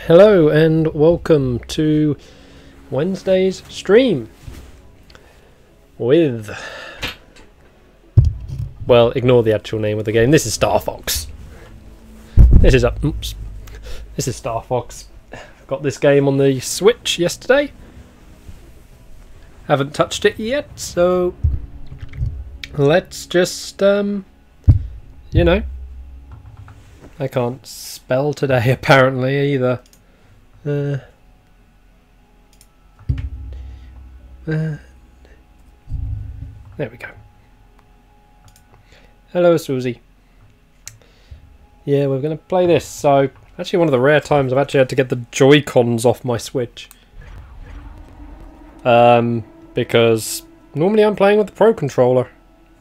Hello and welcome to Wednesday's stream with, well, ignore the actual name of the game. This is Star Fox. This is Star Fox. Got this game on the Switch yesterday. Haven't touched it yet, so let's just, you know, I can't spell today apparently either. There we go. Hello, Susie. Yeah, we're going to play this. So, actually one of the rare times I've actually had to get the Joy-Cons off my Switch. Because normally I'm playing with the Pro Controller.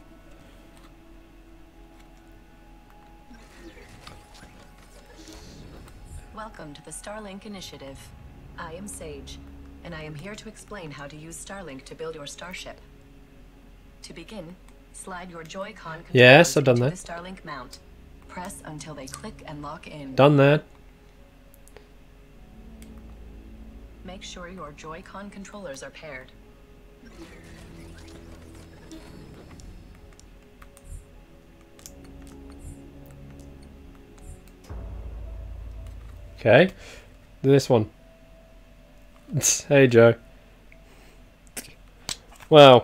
Welcome to the Starlink initiative. I am Sage, and I am here to explain how to use Starlink to build your starship. To begin, slide your Joy-Con Yes, I've done into that. the Starlink mount. Press until they click and lock in. Done that. Make sure your Joy-Con controllers are paired. Okay, this one. Hey Joe. Well,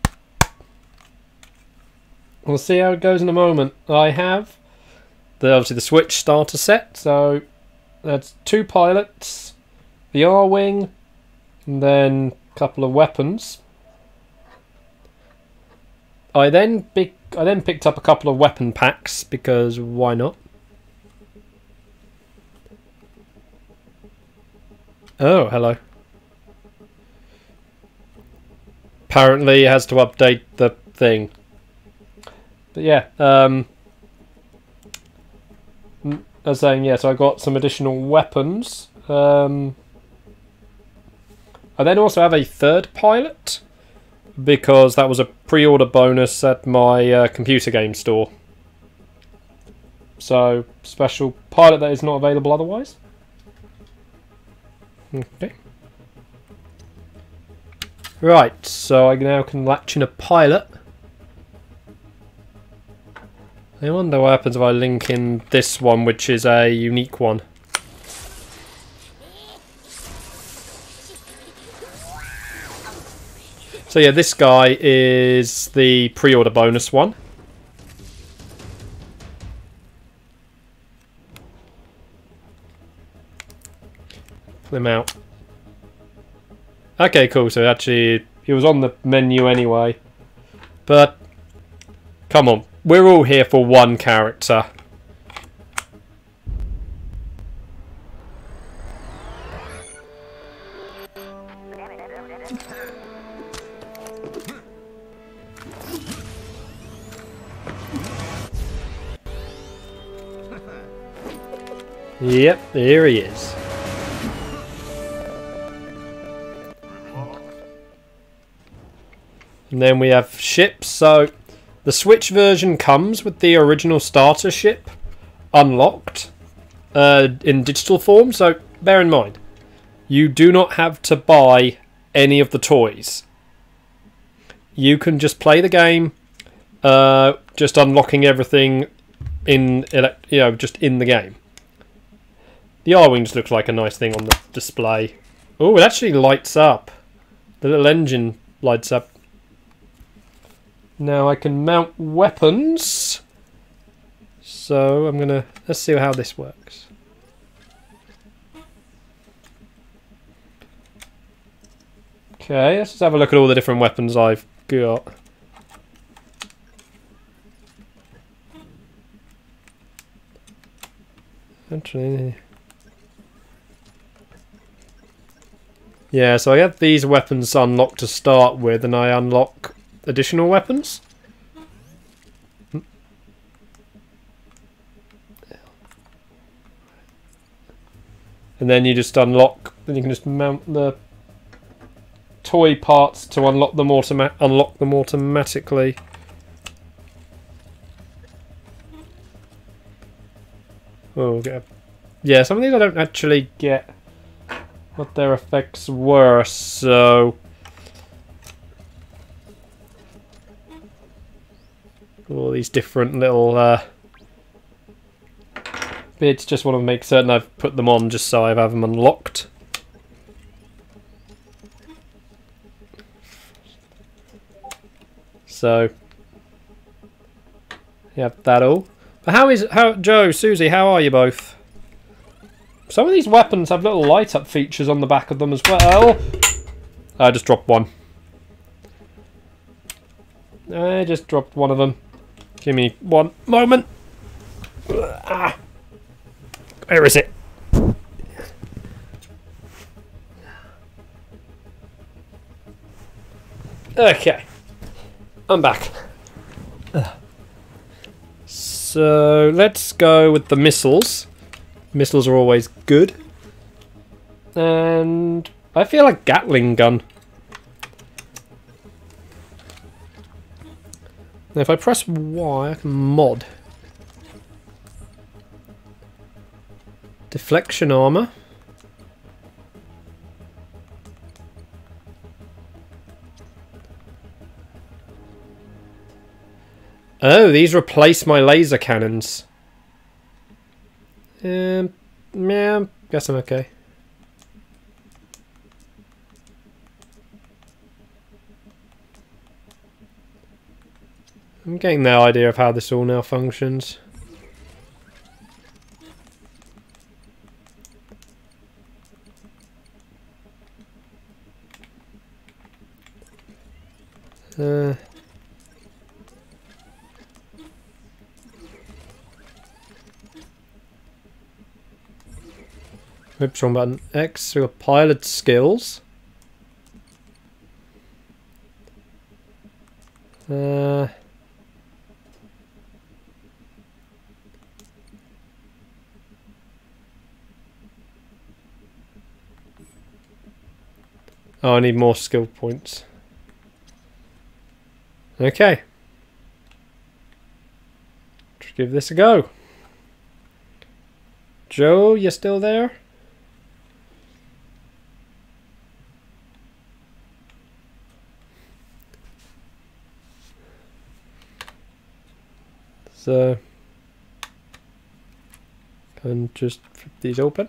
we'll see how it goes in a moment. I have obviously the Switch starter set, so that's 2 pilots, the R-wing, and then a couple of weapons. I then picked up a couple of weapon packs because why not? Oh, hello. Apparently it has to update the thing. But yeah, I was saying, yeah, so I got some additional weapons. I then also have a 3rd pilot, because that was a pre-order bonus at my computer game store. So, special pilot that is not available otherwise. Okay. Right, so I now can latch in a pilot. I wonder what happens if I link in this one, which is a unique one. So yeah, this guy is the pre-order bonus one. Pull him out. Okay, cool. So actually, he was on the menu anyway. But come on, we're all here for one character. Yep, here he is. And then we have ships. So the Switch version comes with the original starter ship unlocked in digital form. So bear in mind, you do not have to buy any of the toys. You can just play the game, just unlocking everything in, just in the game. The R-wing just looks like a nice thing on the display. Oh, it actually lights up. The little engine lights up. Now I can mount weapons. So let's see how this works. Okay, let's just have a look at all the different weapons I've got. Actually, yeah, so I have these weapons unlocked to start with, and I unlock additional weapons. And then you just unlock, then you can just mount the toy parts to unlock them automatically. Oh, we'll get a Yeah, some of these I don't actually get what their effects were, so... All these different little bits, just want to make certain I've put them on just so I have them unlocked. So, yeah, that all. But Joe, Susie, how are you both? Some of these weapons have little light up features on the back of them as well. I just dropped one. I just dropped one of them. Give me one moment. Ah. Where is it? Okay. I'm back. So let's go with the missiles. Missiles are always good. And I feel like Gatling gun. Now if I press Y, I can mod. Deflection armor. Oh, these replace my laser cannons. Yeah, guess I'm okay. I'm getting the idea of how this all now functions. Oops, wrong button. X, we got pilot skills. Oh, I need more skill points. Okay. Let's give this a go. Joe, you still there? So, can just flip these open.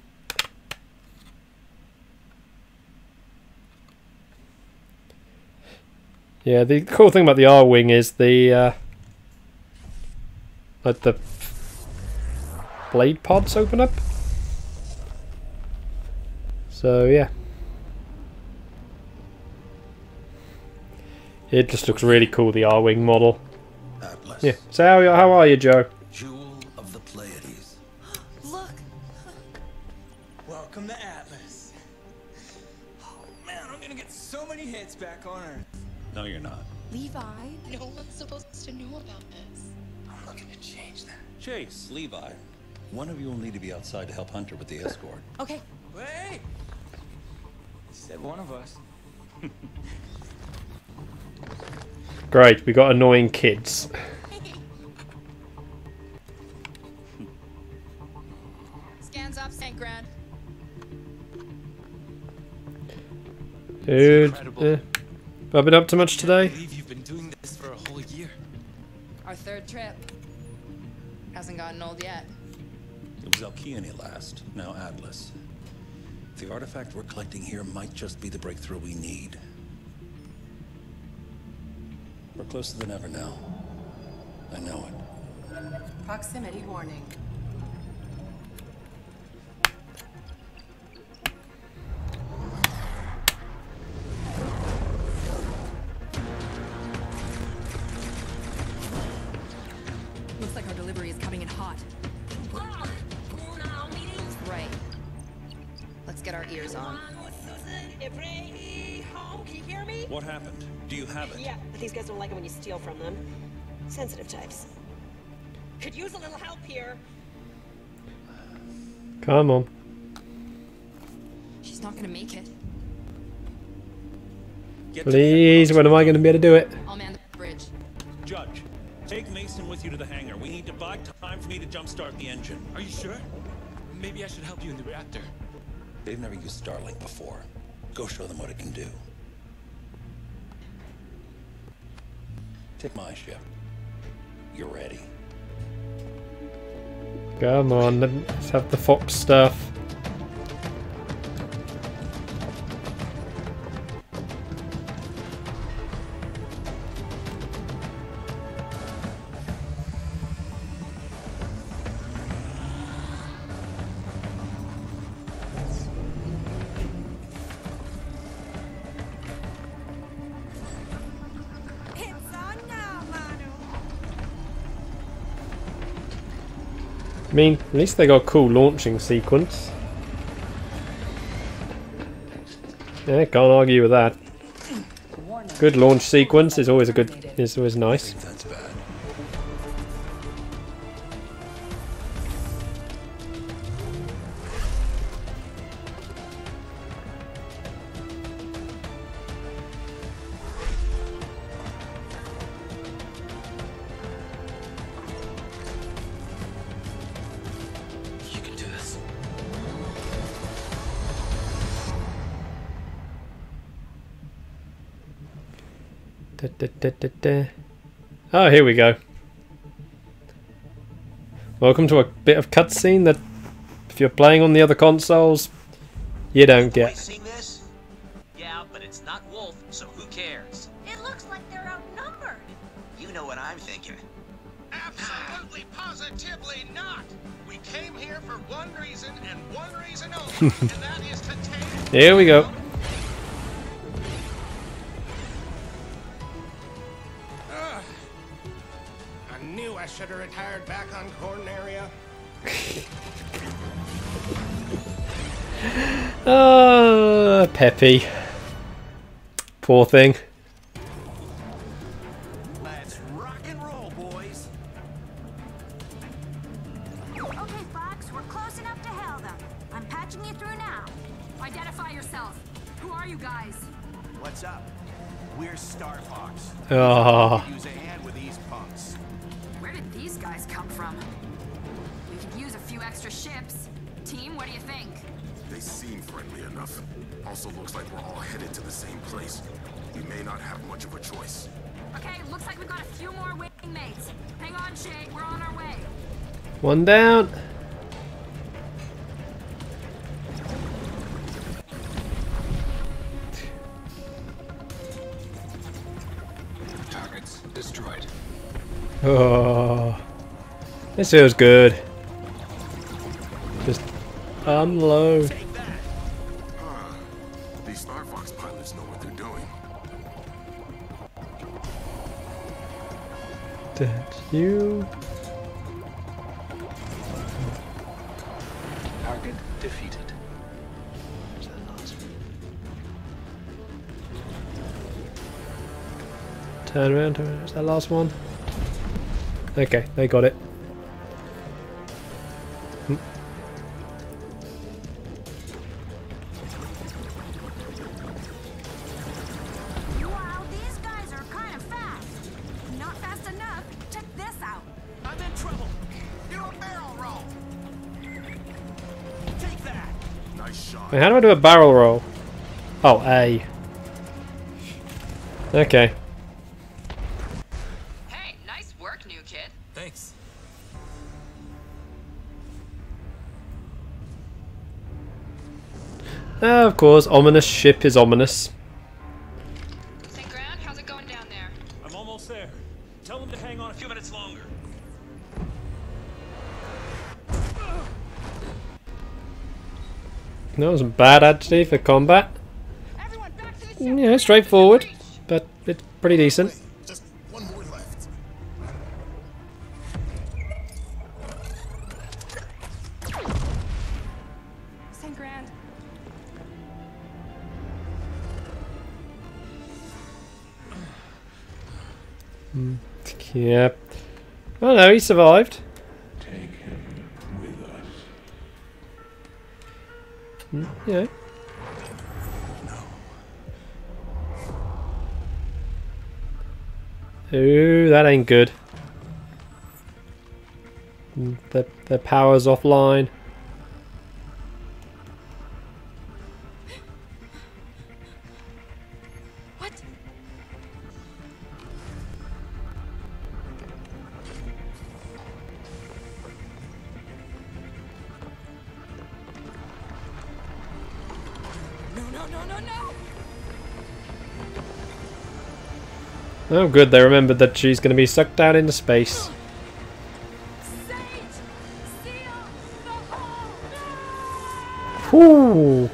Yeah, the cool thing about the R-Wing is the like the blade pods open up. So yeah, it just looks really cool, the R-Wing model. Atlas. Yeah. So how are you, Joe? Jewel of the Pleiades. Look! Welcome to Atlas. Oh man, I'm gonna get so many hits back on Earth. No, you're not. Levi? No one's supposed to know about this. I'm looking to change that. Chase, Levi. One of you will need to be outside to help Hunter with the escort. Okay. Wait! Said one of us. Great, we got annoying kids. Scans up, St. Grand. Dude, I've been up to much today. I believe you've been doing this for a whole year. Our third trip. Hasn't gotten old yet. It was Alkeane last, now Atlas. The artifact we're collecting here might just be the breakthrough we need. We're closer than ever now. I know it. Proximity warning. Looks like our delivery is coming in hot. Right. Let's get our ears on. Can you hear me? What happened? Do you have it? Yeah, but these guys don't like it when you steal from them. Sensitive types. Could use a little help here. Come on. She's not gonna make it. Get to Please, when am I going to be able to do it? I'll man the bridge. Judge, take Mason with you to the hangar. We need to buy time for me to jumpstart the engine. Are you sure? Maybe I should help you in the reactor. They've never used Starlink before. Go show them what it can do. Take my ship. You're ready. Come on, let's have the Fox stuff. I mean, at least they got a cool launching sequence. Yeah, can't argue with that. Good launch sequence is always nice. That's bad. You can do this. Oh, here we go. Welcome to a bit of cutscene that, if you're playing on the other consoles, you don't get. Seen this? Yeah, but it's not Wolf, so who cares? It looks like they're outnumbered. You know what I'm thinking. Absolutely, positively not. We came here for one reason and one reason only, and that is to take. Here we go. I knew I should have retired back on Corneria. Peppy. Poor thing. Let's rock and roll, boys. Okay, Fox, we're close enough to hail them. I'm patching you through now. Identify yourself. Who are you guys? What's up? We're Star Fox. Oh. Use a hand with these punks. Where did these guys come from? We could use a few extra ships. Team, what do you think? They seem friendly enough. Also looks like we're all headed to the same place. We may not have much of a choice. Okay, looks like we've got a few more waiting mates. Hang on, Shay, we're on our way. One down. Targets destroyed. Oh, this feels good. Just unload. These Star Fox pilots know what they're doing. Did you? Target defeated. Is that not? Turn around. Is that last one? Okay, they got it. Wow, these guys are kind of fast. Not fast enough. Check this out. I'm in trouble. Do a barrel roll. Take that. Nice shot. Wait, how do I do a barrel roll? Oh, A. Okay. Hey, nice work, new kid. Thanks. Of course, ominous ship is ominous. St. Ground, how's it going down there? I'm almost there. Tell them to hang on a few minutes longer. That wasn't bad actually for combat. Everyone back to the ship. Yeah, straightforward, but it's pretty decent. Just one more left. St. Grand. Yep. Oh no, he survived. Take him with us. Yeah. Ooh, that ain't good. The power's offline. Oh good, they remembered that she's going to be sucked down into space. Whew.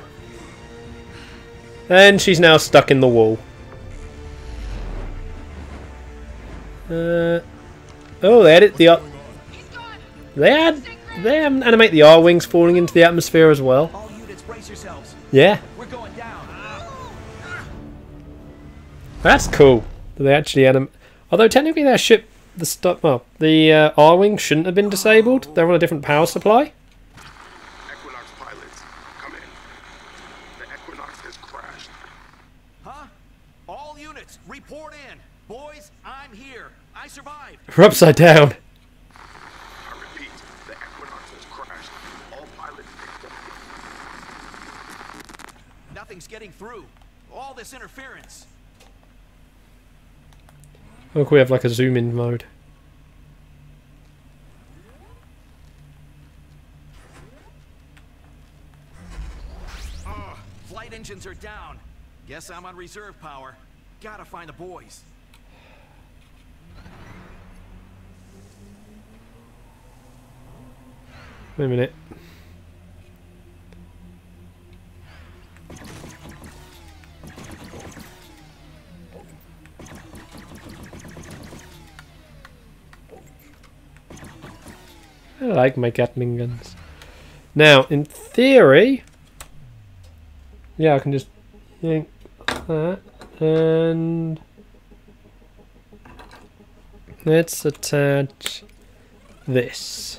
And she's now stuck in the wall. Oh, they added the... They animate the R-wings falling into the atmosphere as well. All units, brace yourselves. Yeah. We're going down. That's cool. They actually animate... Although technically their ship... The R-wing shouldn't have been disabled. They're on a different power supply. Equinox pilots, come in. The Equinox has crashed. Huh? All units, report in. Boys, I'm here. I survived. We're upside down. I repeat, the Equinox has crashed. All pilots picked up. Nothing's getting through. All this interference. Look, we have like a zoom in mode. Flight engines are down. Guess I'm on reserve power. Gotta find the boys. Wait a minute. I like my Gatling guns. Now, in theory, yeah, I can just yank that and let's attach this.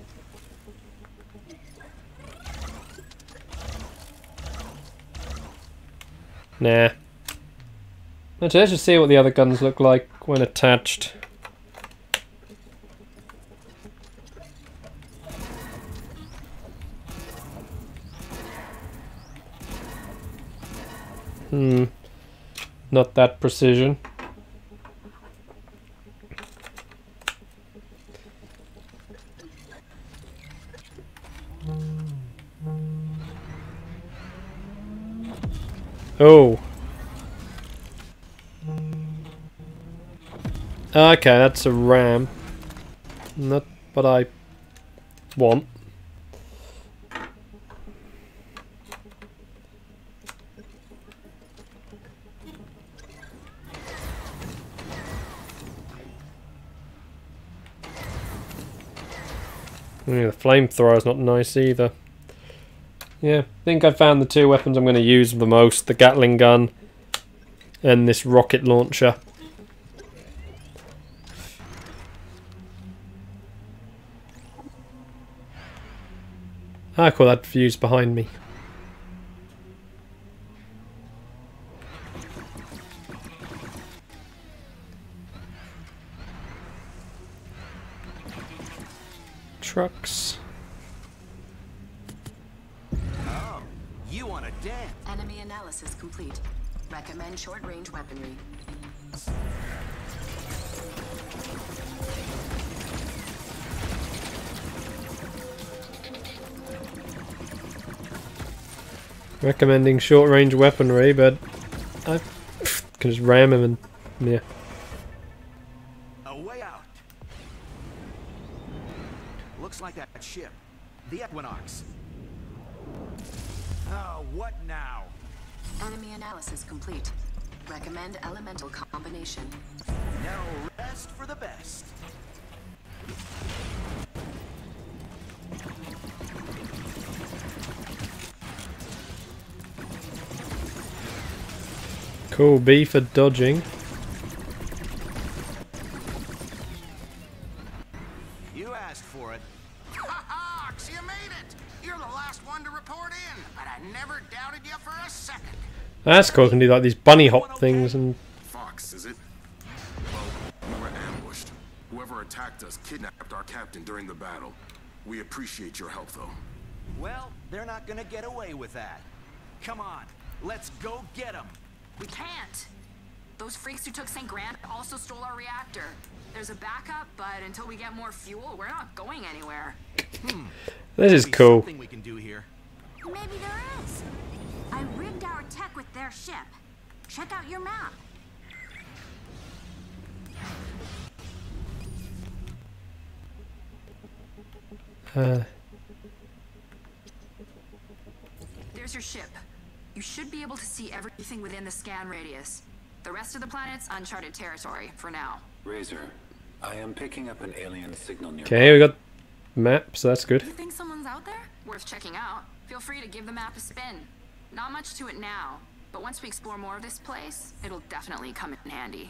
Nah. Actually, let's just see what the other guns look like when attached. Not that precision. Oh. Okay, that's a ram. Not what I want. Yeah, the flamethrower's not nice either. Yeah, I think I found the two weapons I'm going to use the most. The Gatling gun and this rocket launcher. Ah, cool, that fuse behind me. Trucks. Oh, you want a dance? Enemy analysis complete. Recommend short-range weaponry. Recommending short-range weaponry, but I can just ram him and yeah. A way out. Looks like that ship, the Equinox. Oh, what now? Enemy analysis complete. Recommend elemental combination. No rest for the best. Cool, B for dodging. You asked for it. Ha-ha! So you made it! You're the last one to report in, but I never doubted you for a second. That's cool, I can do like these bunny hop things and... Fox, is it? Well, we were ambushed. Whoever attacked us kidnapped our captain during the battle. We appreciate your help, though. Well, they're not gonna get away with that. Come on, let's go get them. We can't. Those freaks who took St. Grant also stole our reactor. There's a backup, but until we get more fuel, we're not going anywhere. This is cool. Something we can do here. Maybe there is. I rigged our tech with their ship. Check out your map. There's your ship. You should be able to see everything within the scan radius. The rest of the planet's uncharted territory for now. Razor, I am picking up an alien signal nearby. Okay, we got maps, so that's good. You think someone's out there? Worth checking out. Feel free to give the map a spin. Not much to it now, but once we explore more of this place, it'll definitely come in handy.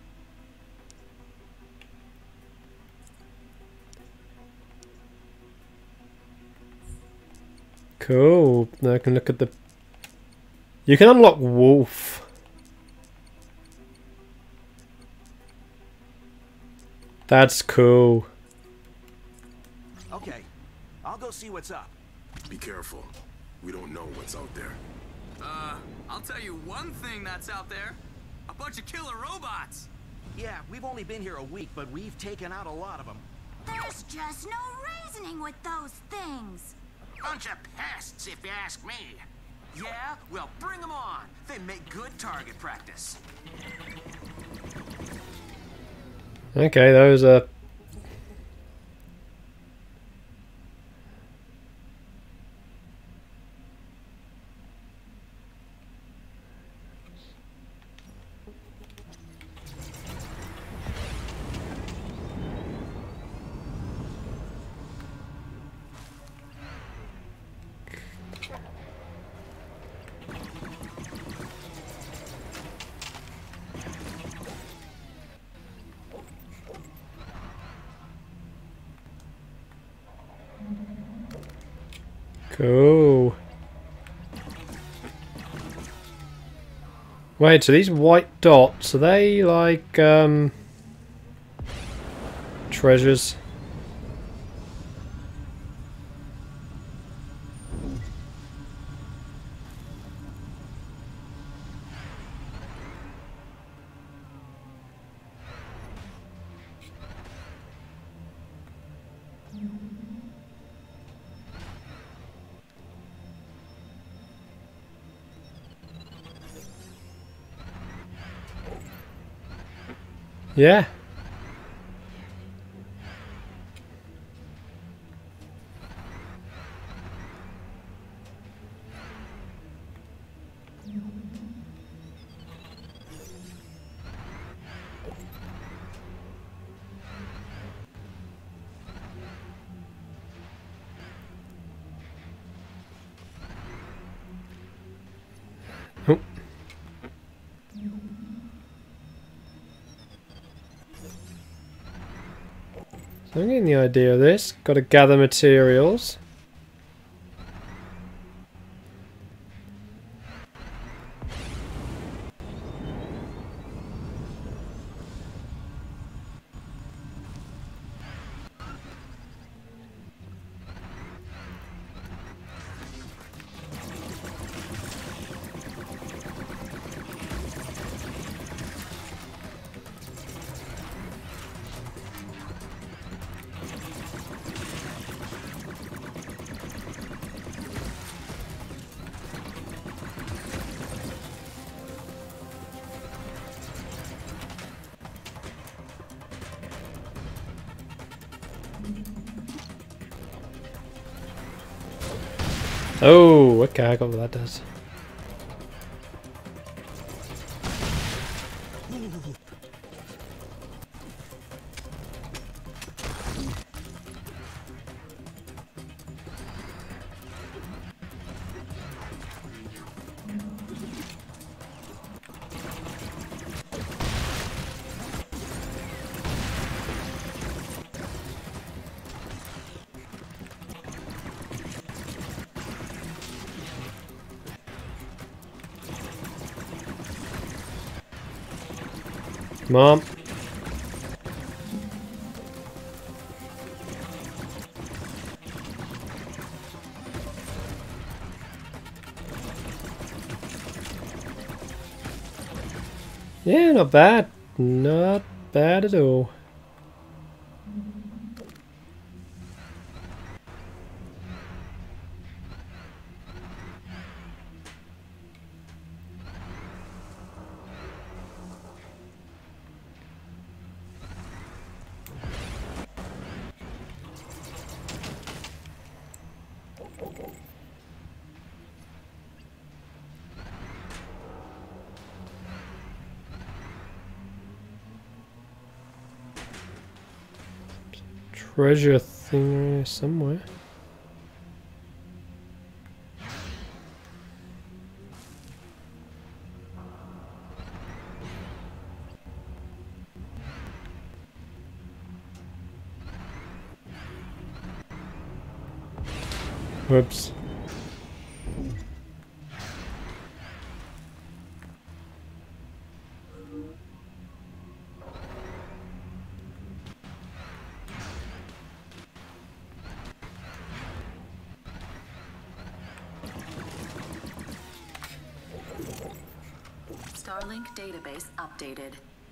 Cool. Now I can look at the... You can unlock Wolf. That's cool. Okay, I'll go see what's up. Be careful. We don't know what's out there. I'll tell you one thing that's out there. A bunch of killer robots. Yeah, we've only been here a week, but we've taken out a lot of them. There's just no reasoning with those things. Bunch of pests, if you ask me. Yeah? Well, bring them on. They make good target practice. Okay, those are... Cool. Wait, so these white dots, are they like treasures? Yeah. Oh. So I'm getting the idea of this. Got to gather materials. Oh, okay, I got what that does. Mom. Yeah, not bad. Not bad at all. treasure thing somewhere. Whoops. Starlink database updated.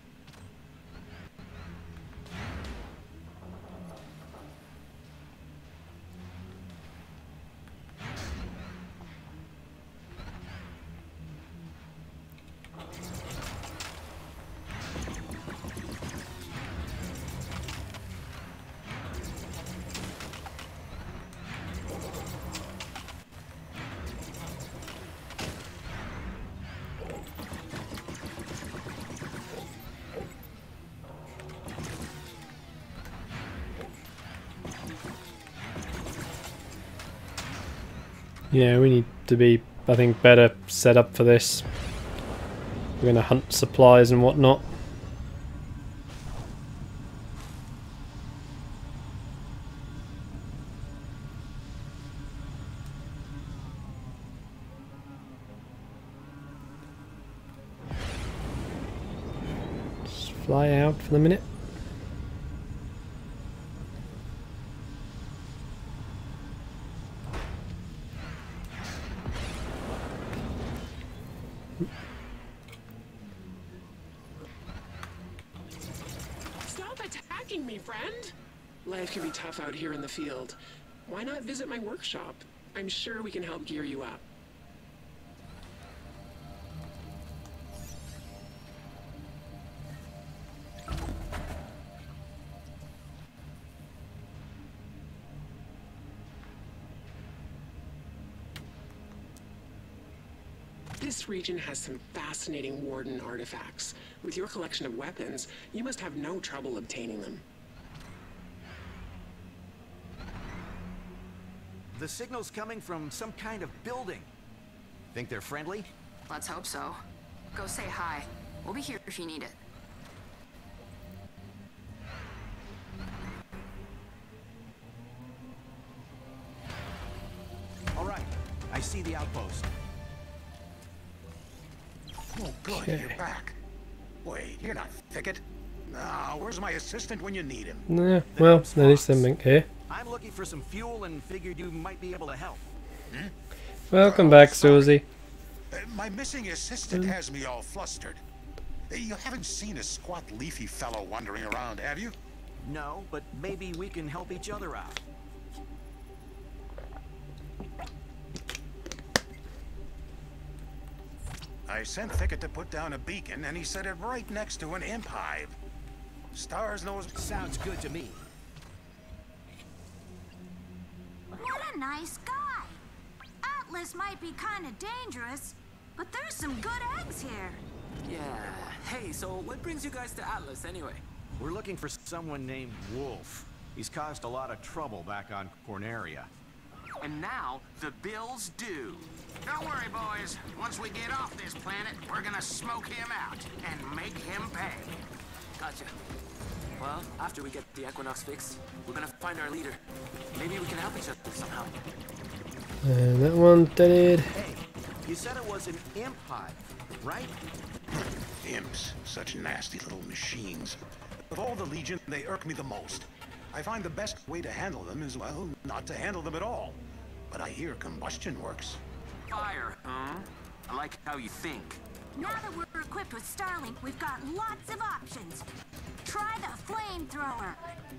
Yeah, we need to be, I think, better set up for this. We're going to hunt supplies and whatnot. Just fly out for the minute. Me, friend. Life can be tough out here in the field. Why not visit my workshop? I'm sure we can help gear you up. This region has some fascinating Warden artifacts. With your collection of weapons, you must have no trouble obtaining them. The signal's coming from some kind of building. Think they're friendly? Let's hope so. Go say hi. We'll be here if you need it. All right, I see the outpost. Oh, good, you're back. Wait, you're not Thicket. Now, where's my assistant when you need him? Nah, well, at least something here. I'm looking for some fuel and figured you might be able to help. Hmm? Welcome back, Susie. My missing assistant has me all flustered. You haven't seen a squat, leafy fellow wandering around, have you? No, but maybe we can help each other out. I sent Thicket to put down a beacon, and he set it right next to an imp hive. Stars knows. Sounds good to me. What a nice guy. Atlas might be kind of dangerous, but there's some good eggs here. Yeah. Hey, so what brings you guys to Atlas anyway? We're looking for someone named Wolf. He's caused a lot of trouble back on Corneria. And now, the bill's due. Don't worry, boys. Once we get off this planet, we're gonna smoke him out and make him pay. Gotcha. Well, after we get the Equinox fixed, we're gonna find our leader. Maybe we can help each other somehow. And that one dead. Hey, you said it was an imp hive, right? Imps, such nasty little machines. Of all the Legion, they irk me the most. I find the best way to handle them is, well, not to handle them at all. But I hear combustion works. Fire, huh? I like how you think. Now that we're equipped with Starlink, we've got lots of options. Try the flamethrower.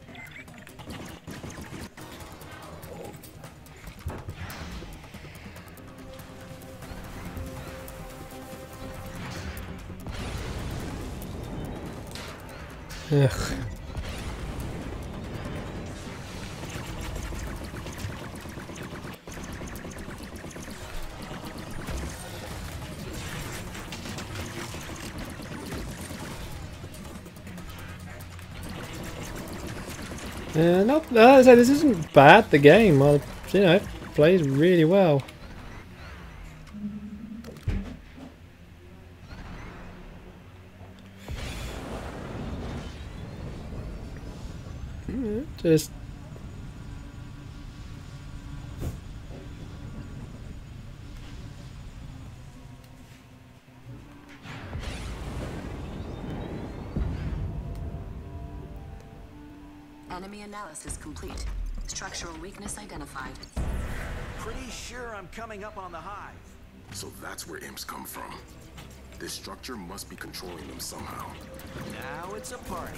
Ugh. No, this isn't bad. The game, well, you know, plays really well. Just Enemy analysis complete. Structural weakness identified. Pretty sure I'm coming up on the hive. So that's where imps come from. This structure must be controlling them somehow. Now it's a party.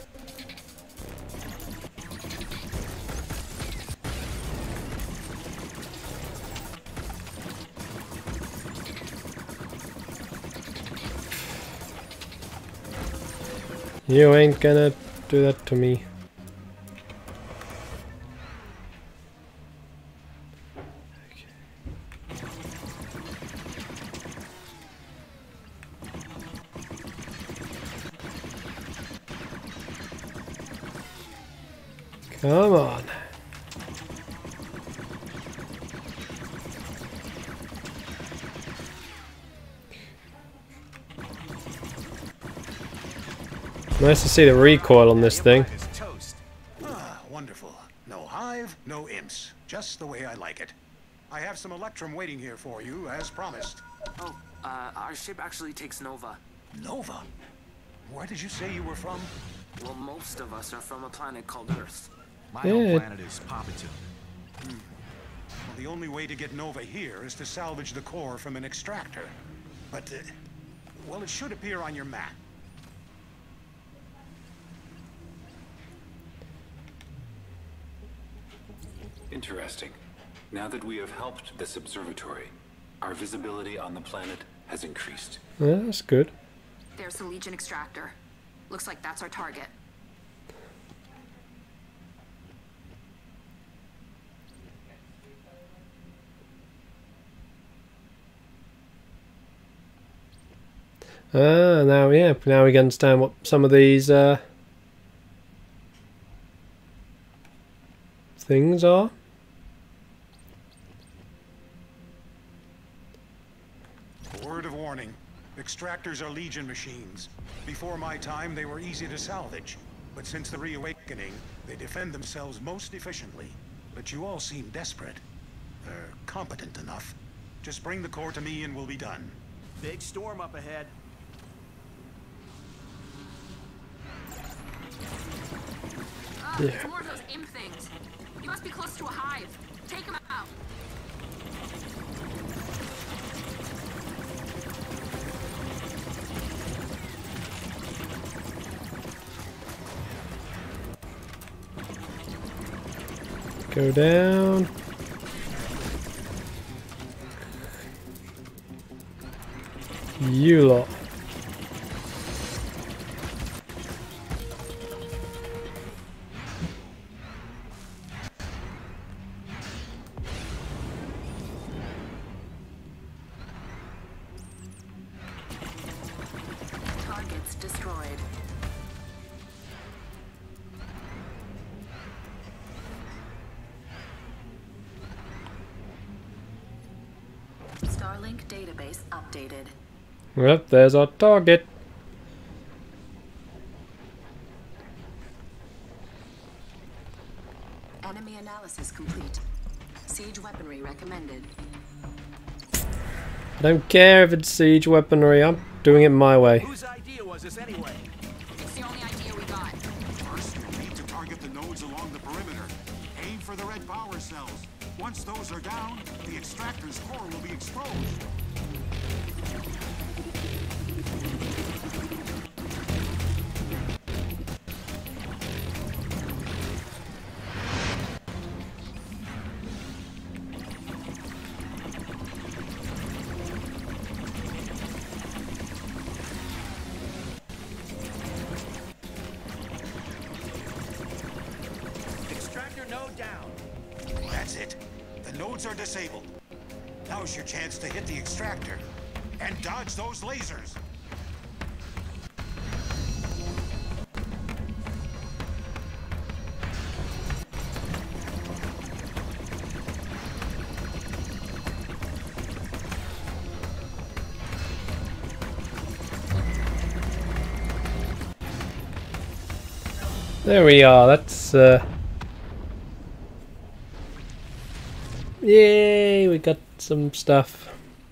You ain't gonna do that to me. Come on. Nice to see the recoil on this thing. Ah, wonderful. No hive, no imps. Just the way I like it. I have some electrum waiting here for you, as promised. Oh, our ship actually takes Nova. Nova? Where did you say you were from? Well, most of us are from a planet called Earth. My home planet is Papatu. Well, the only way to get Nova here is to salvage the core from an extractor. But, well, it should appear on your map. Interesting. Now that we have helped this observatory, our visibility on the planet has increased. Yeah, that's good. There's the Legion extractor. Looks like that's our target. Now we can understand what some of these things are. Word of warning. Extractors are Legion machines. Before my time, they were easy to salvage. But since the reawakening, they defend themselves most efficiently. But you all seem desperate. They're competent enough. Just bring the core to me and we'll be done. Big storm up ahead. It's more of those imp things. You must be close to a hive. Take them out. Go down. You lot. Targets destroyed. Starlink database updated. Yep, there's our target. Enemy analysis complete. Siege weaponry recommended. I don't care if it's siege weaponry, I'm doing it my way. Whose idea was this anyway? It's the only idea we got. First, you'll need to target the nodes along the perimeter. Aim for the red power cells. Once those are down, the extractor's core will be exposed. Extractor node down. That's it. The nodes are disabled. Now's your chance to hit the extractor. And dodge those lasers. There we are. That's yay! We got some stuff.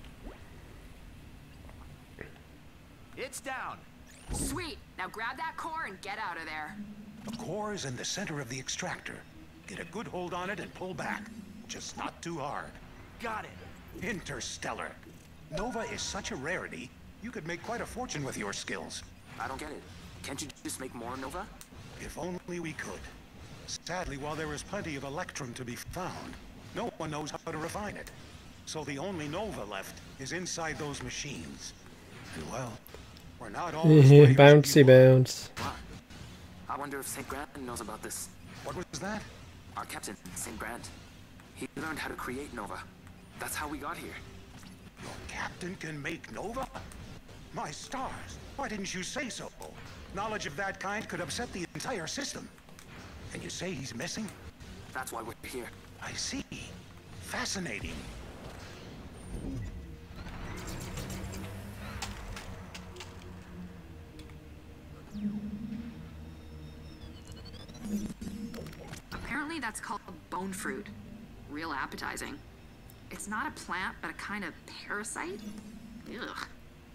It's down. Sweet. Now grab that core and get out of there. The core is in the center of the extractor. Get a good hold on it and pull back. Just not too hard. Got it. Interstellar. Nova is such a rarity, you could make quite a fortune with your skills. I don't get it. Can't you just make more Nova? If only we could. Sadly, while there is plenty of electrum to be found, no one knows how to refine it. So the only Nova left is inside those machines. And well, we're not all bouncy bounce. I wonder if St. Grant knows about this. What was that? Our captain, St. Grant. He learned how to create Nova. That's how we got here. Your captain can make Nova? My stars, why didn't you say so? Knowledge of that kind could upset the entire system. And you say he's missing? That's why we're here. I see. Fascinating. Apparently that's called bone fruit. Real appetizing. It's not a plant, but a kind of parasite. Ugh.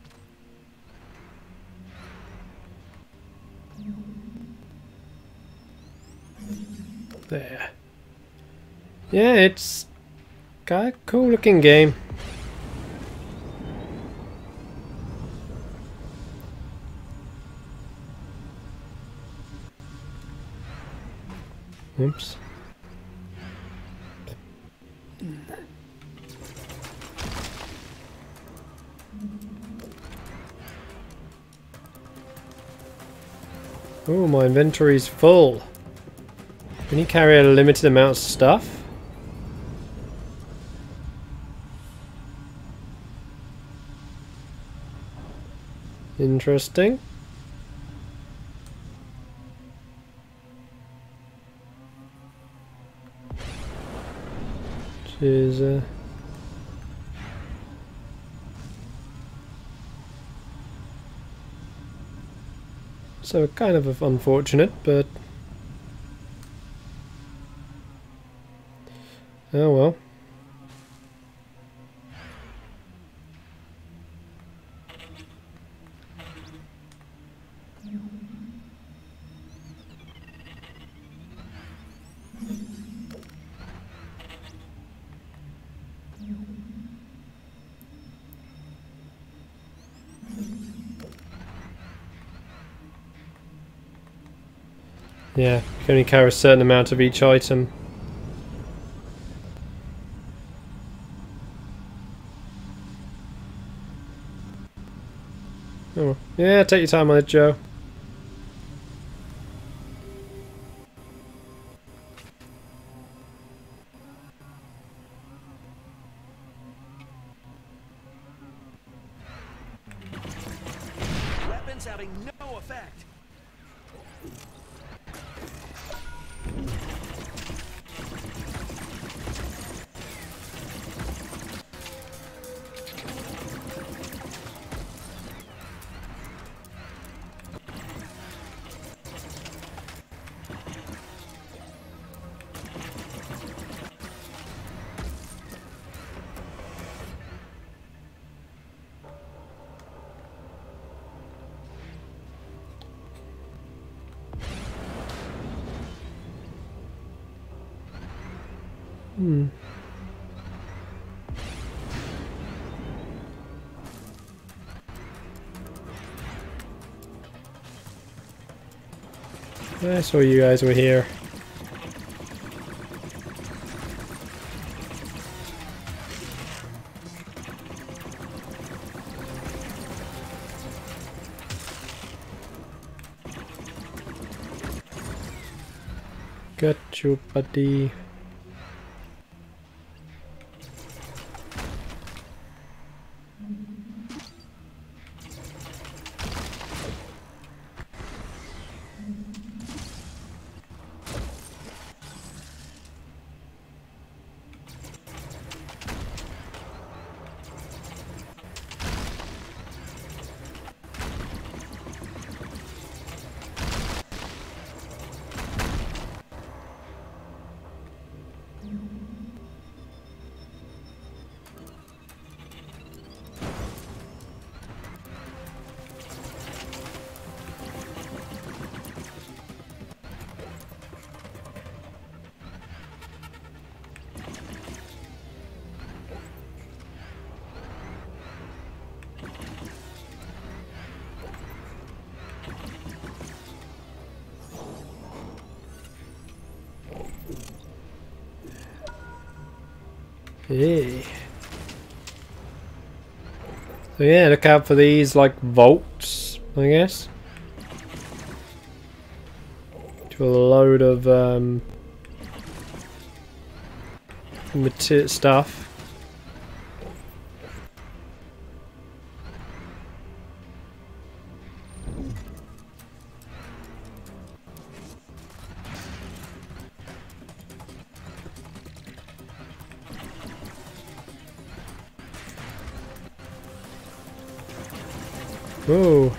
There. Yeah, it's got a cool looking game. Oops. Oh, my inventory's full. Can you carry a limited amount of stuff? Interesting. Which is so kind of unfortunate, but oh well. Yeah, you can only carry a certain amount of each item. Oh, yeah, take your time on it, Joe. Weapons having no effect. I saw you guys were here. Got you, buddy. Okay. So yeah, look out for these like vaults, I guess. To a load of stuff. Whoa.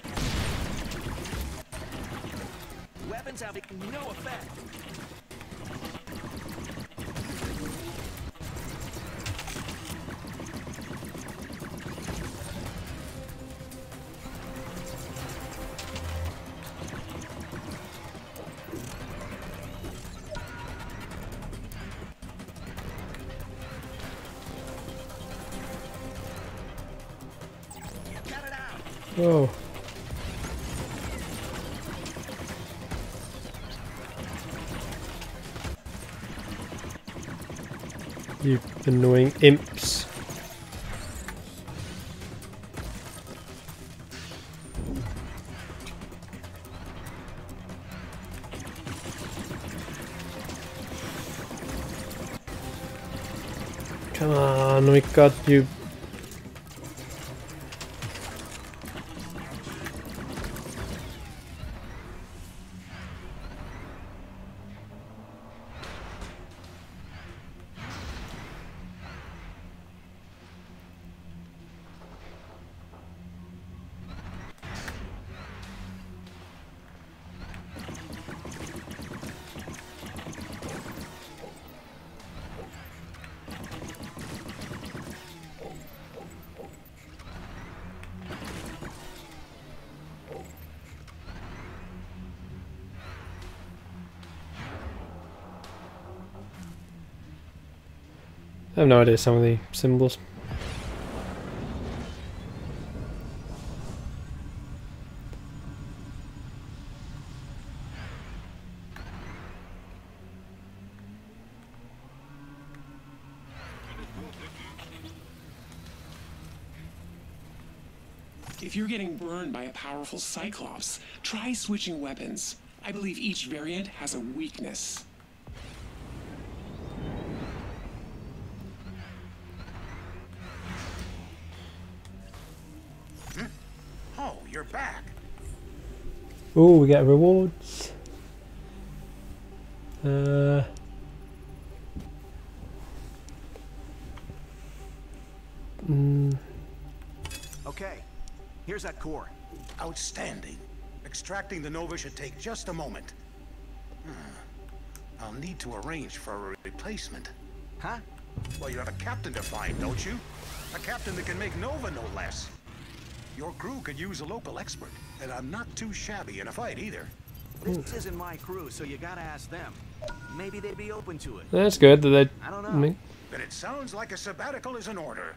Weapons having no effect. Whoa. You annoying imps. Come on, we got you. I have no idea some of the symbols. If you're getting burned by a powerful Cyclops, try switching weapons. I believe each variant has a weakness. Oh, you're back. Oh, we get rewards. Okay, here's that core. Outstanding. Extracting the Nova should take just a moment. I'll need to arrange for a replacement. Huh? Well, you have a captain to find, don't you? A captain that can make Nova, no less. Your crew could use a local expert, and I'm not too shabby in a fight either. This isn't my crew, so you gotta ask them. Maybe they'd be open to it. That's good that they. I don't know. Then it sounds like a sabbatical is in order.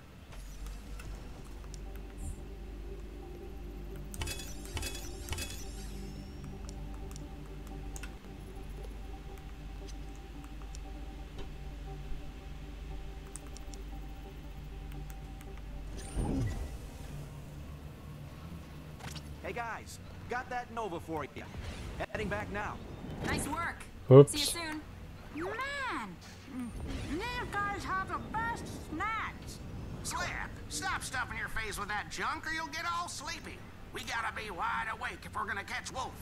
Hey guys, got that Nova for you. Heading back now. Nice work. Oops. See you soon. Man, these guys have the best snacks. Slip, stop stuffing your face with that junk or you'll get all sleepy. We gotta be wide awake if we're gonna catch Wolf.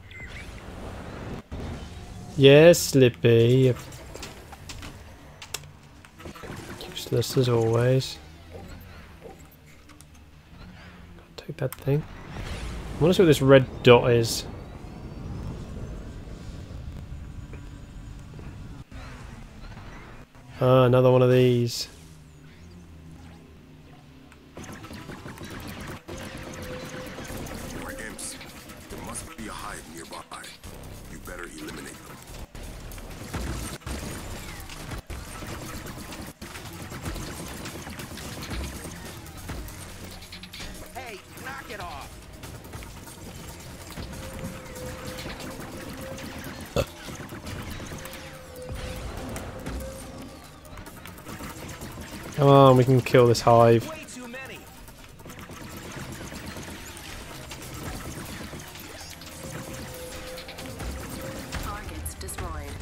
Yes, Slippy. Useless as always. Take that thing. I want to see what this red dot is. Ah, another one of these. More imps. There must be a hive nearby. You better eliminate them. Hey, knock it off. Come on, we can kill this hive. Way too many. Targets destroyed.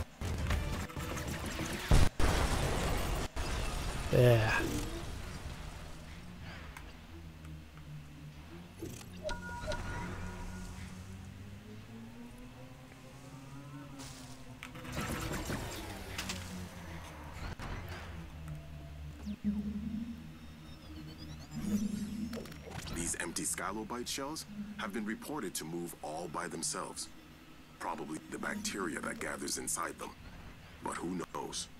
Yeah. These empty scalobite shells have been reported to move all by themselves. Probably the bacteria that gathers inside them. But who knows?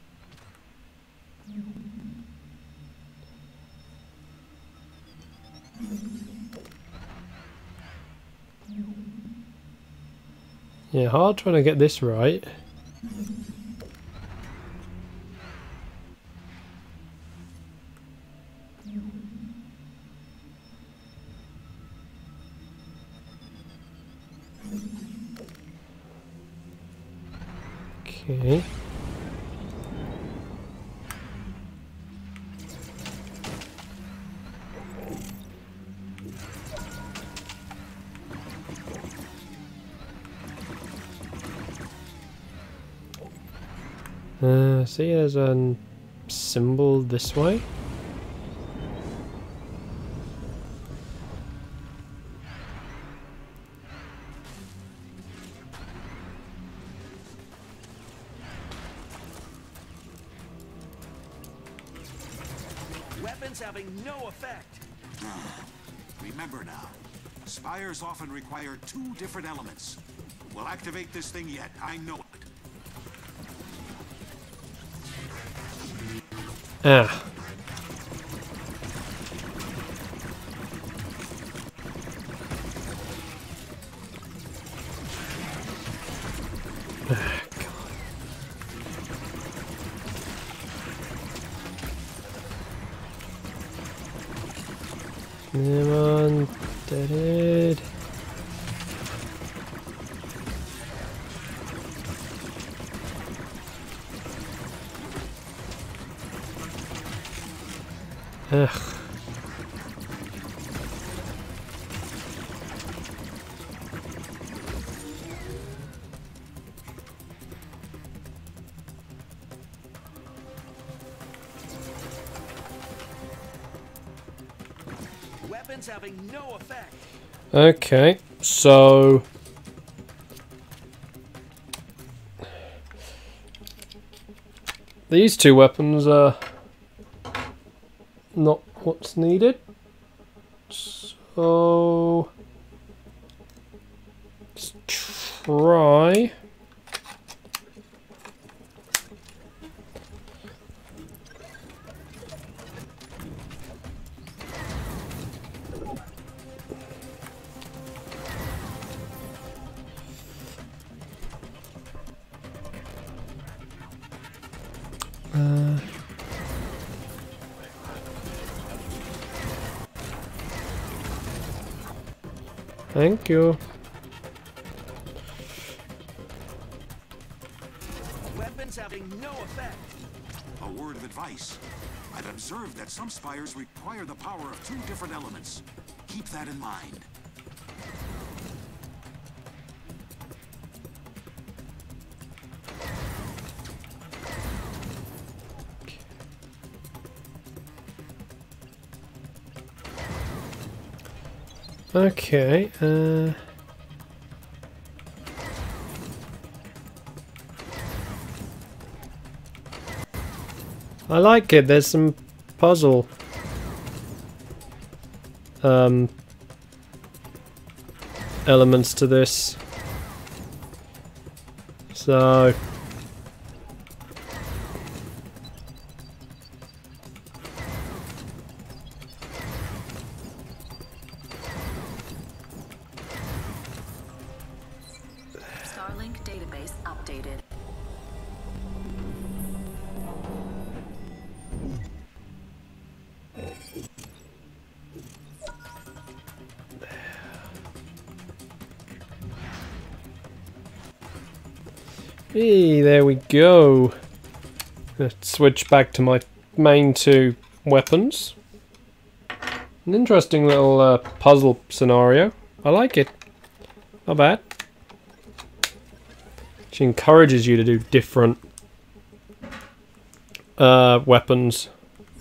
Yeah, hard trying to get this right. Okay. See, there's a symbol this way. Weapons having no effect. Remember now, spires often require 2 different elements. We'll activate this thing yet, I know it. Ah. Come on, dead. Ugh. Weapons having no effect. Okay, so these 2 weapons are not what's needed. So let's try. Thank you. Weapons having no effect. A word of advice. I've observed that some spires require the power of 2 different elements. Keep that in mind. Okay, I like it. There's some puzzle elements to this. So Starlink database updated. hey, there we go. Let's switch back to my main 2 weapons. An interesting little puzzle scenario. I like it. Not bad. She encourages you to do different weapons.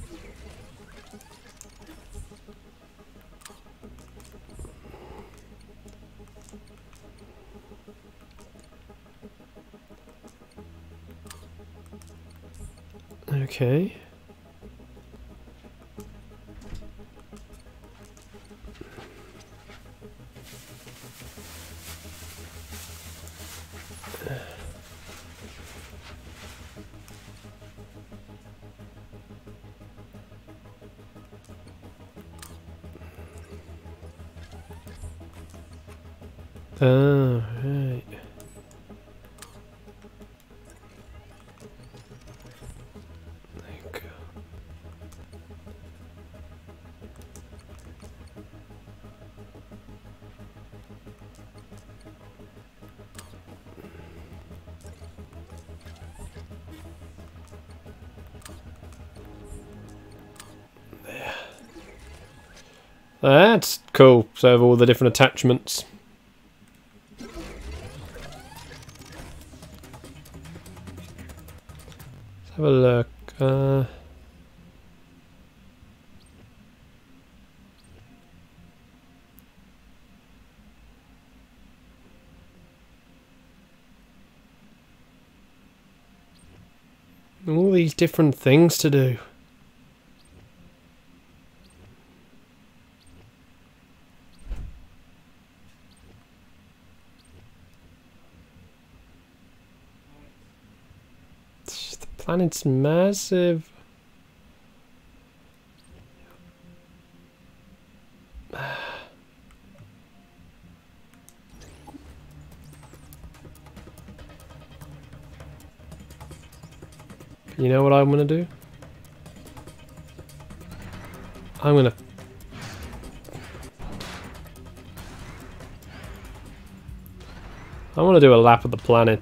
Okay. Oh, right. That's cool. So have all the different attachments. Let's have a look. All these different things to do. Planet's massive. You know what I'm gonna do? I want to do a lap of the planet.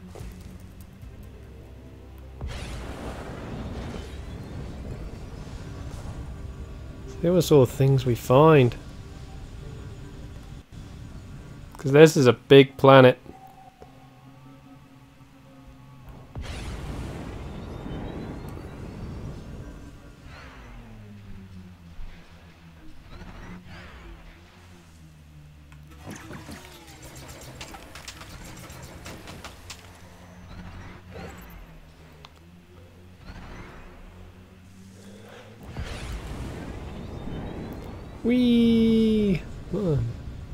See what sort of things we find. Because this is a big planet. Whee! Come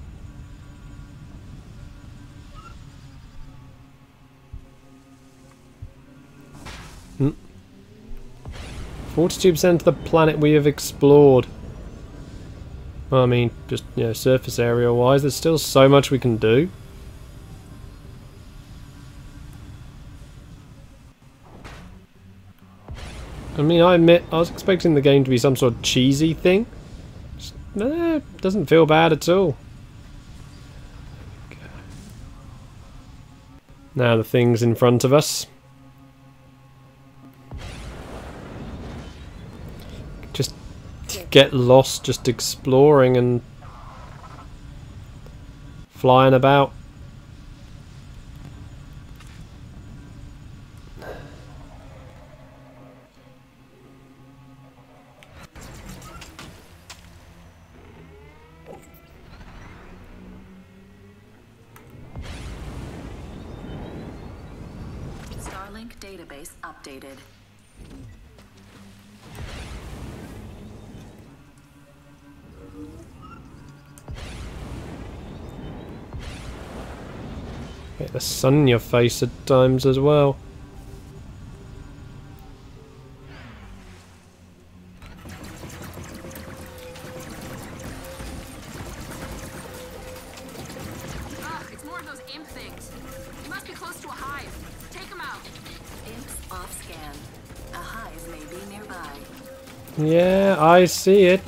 on. 42% of the planet we have explored. Well, I mean, just, you know, surface area wise, there's still so much we can do. I mean, I admit, I was expecting the game to be some sort of cheesy thing. No, it doesn't feel bad at all. Now the things in front of us. Just get lost just exploring and flying about. Starlink database updated. Get the sun in your face at times as well. It's more of those imp things. You must be close to a hive. Take them out. Imps off scan. A hive may be nearby. Yeah, I see it.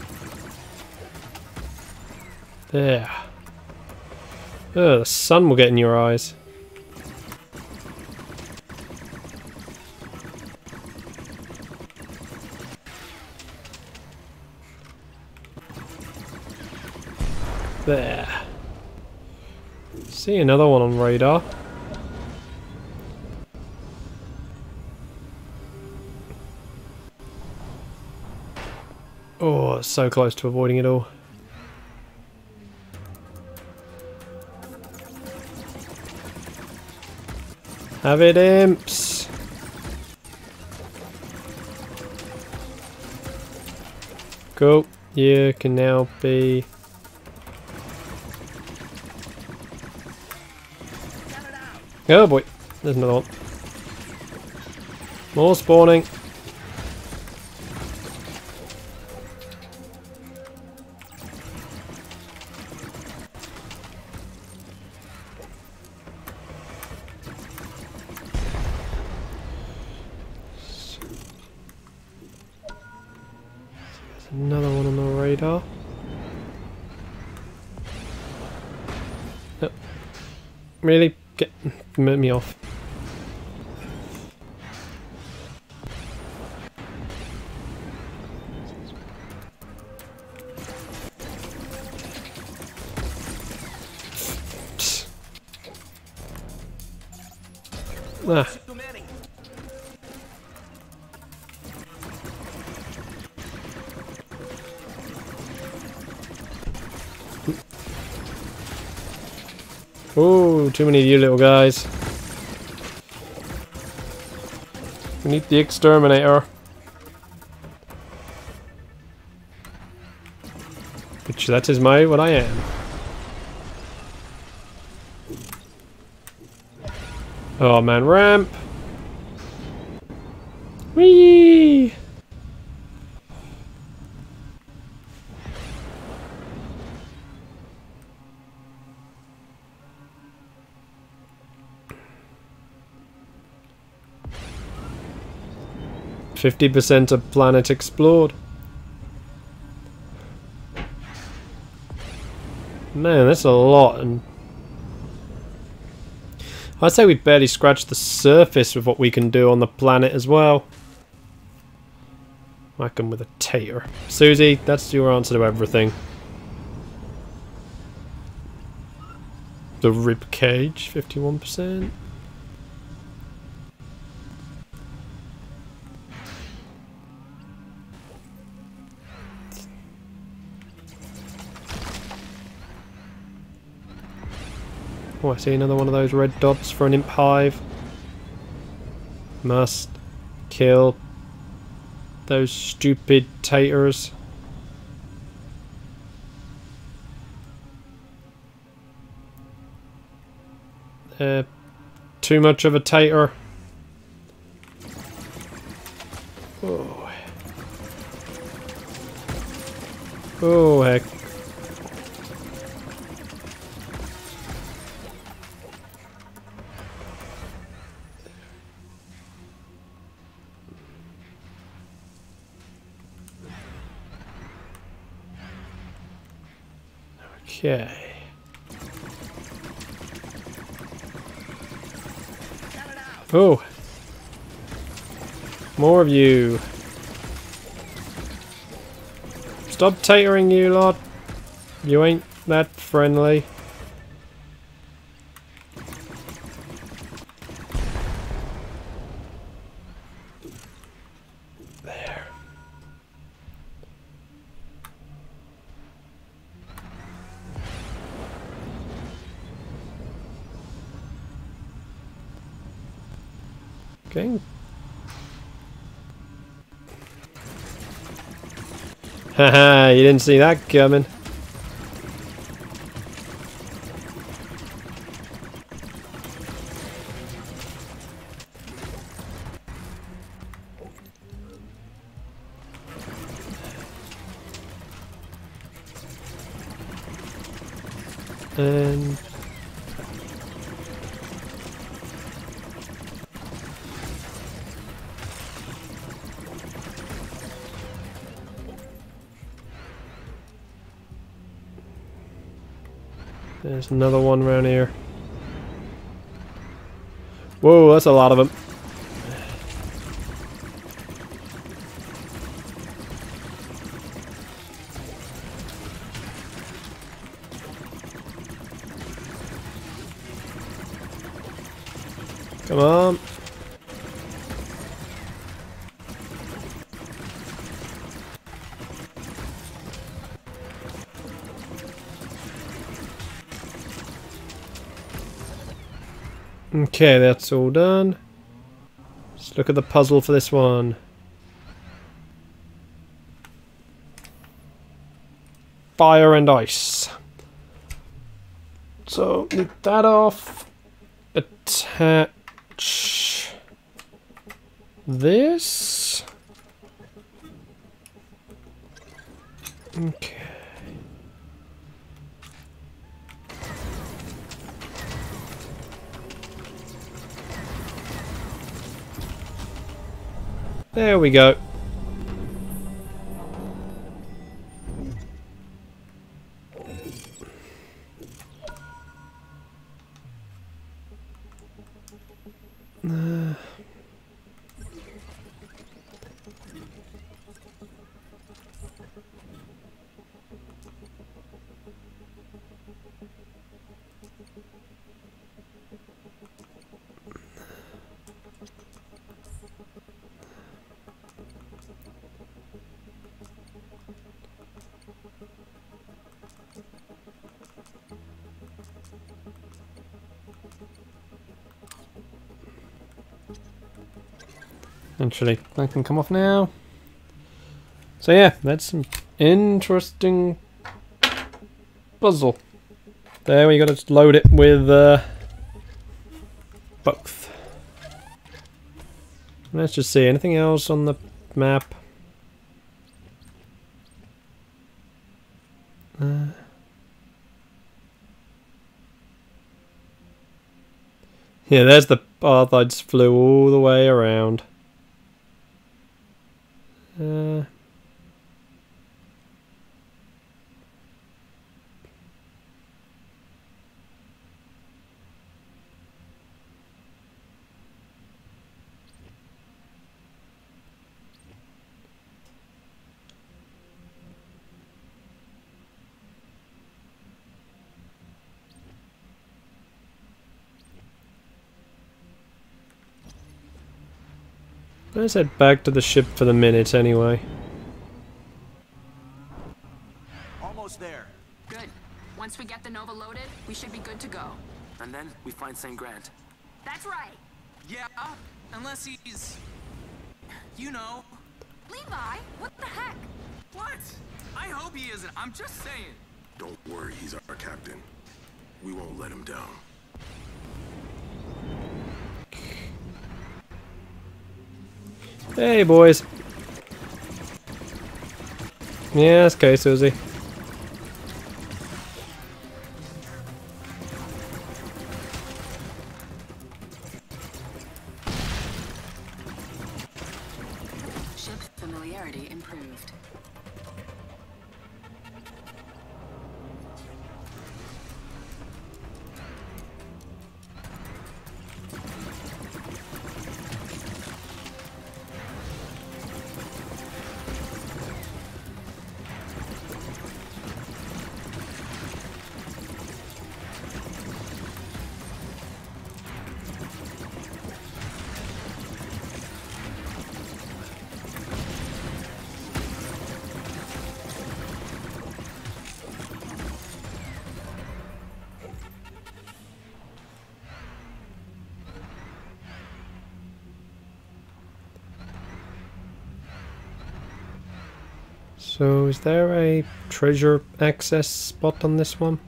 There. Oh, the sun will get in your eyes. There. See another one on radar. Oh, so close to avoiding it all. Have it, imps! Cool. You can now be... Oh boy, there's another one. More spawning. Another one on the radar. Oh. Really? Get me off. Ah. Oh, too many of you little guys. We need the exterminator. Which that is what I am. Oh man, ramp! Whee! %50 of planet explored. Man, that's a lot, and I'd say we've barely scratched the surface of what we can do on the planet as well. Whack 'em with a tater. Susie, that's your answer to everything. The rib cage, 51%. Oh, I see another one of those red dots for an imp hive. Must kill those stupid taters. Too much of a tater. Oh. Oh, heck. Okay. Oh. More of you. Stop tatering, you lot. You ain't that friendly. There. Okay. Haha, you didn't see that coming. And there's another one around here. Whoa, that's a lot of them. Come on. Okay, that's all done. Let's look at the puzzle for this one. Fire and ice. So, leave that off. Attach this. Okay. There we go. Actually, that can come off now. So yeah, that's some interesting puzzle. There, we got to load it with both. Let's just see, anything else on the map? Yeah, there's the path I just flew all the way around. Let's head back to the ship for the minute anyway. Almost there. Good. Once we get the Nova loaded, we should be good to go. And then we find St. Grant. That's right. Yeah, unless he's... you know. Levi, what the heck? What? I hope he isn't. I'm just saying. Don't worry, he's our captain. We won't let him down. Hey, boys. Yes, okay, Susie. Ship familiarity improved. So, is there a treasure access spot on this one?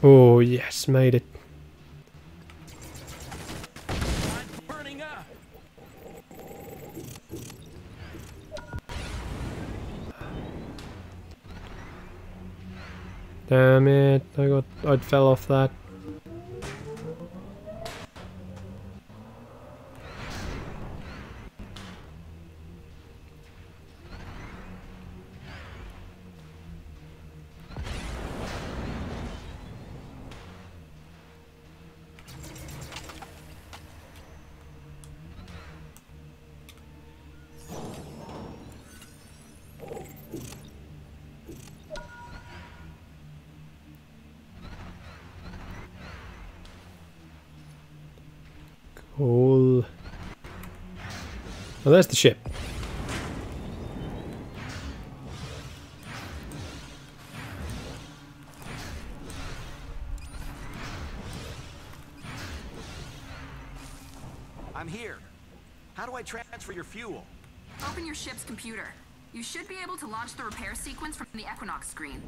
Oh yes, made it. Damn it! I fell off that. Cool. Oh, there's the ship. I'm here. How do I transfer your fuel? Open your ship's computer. You should be able to launch the repair sequence from the Equinox screen.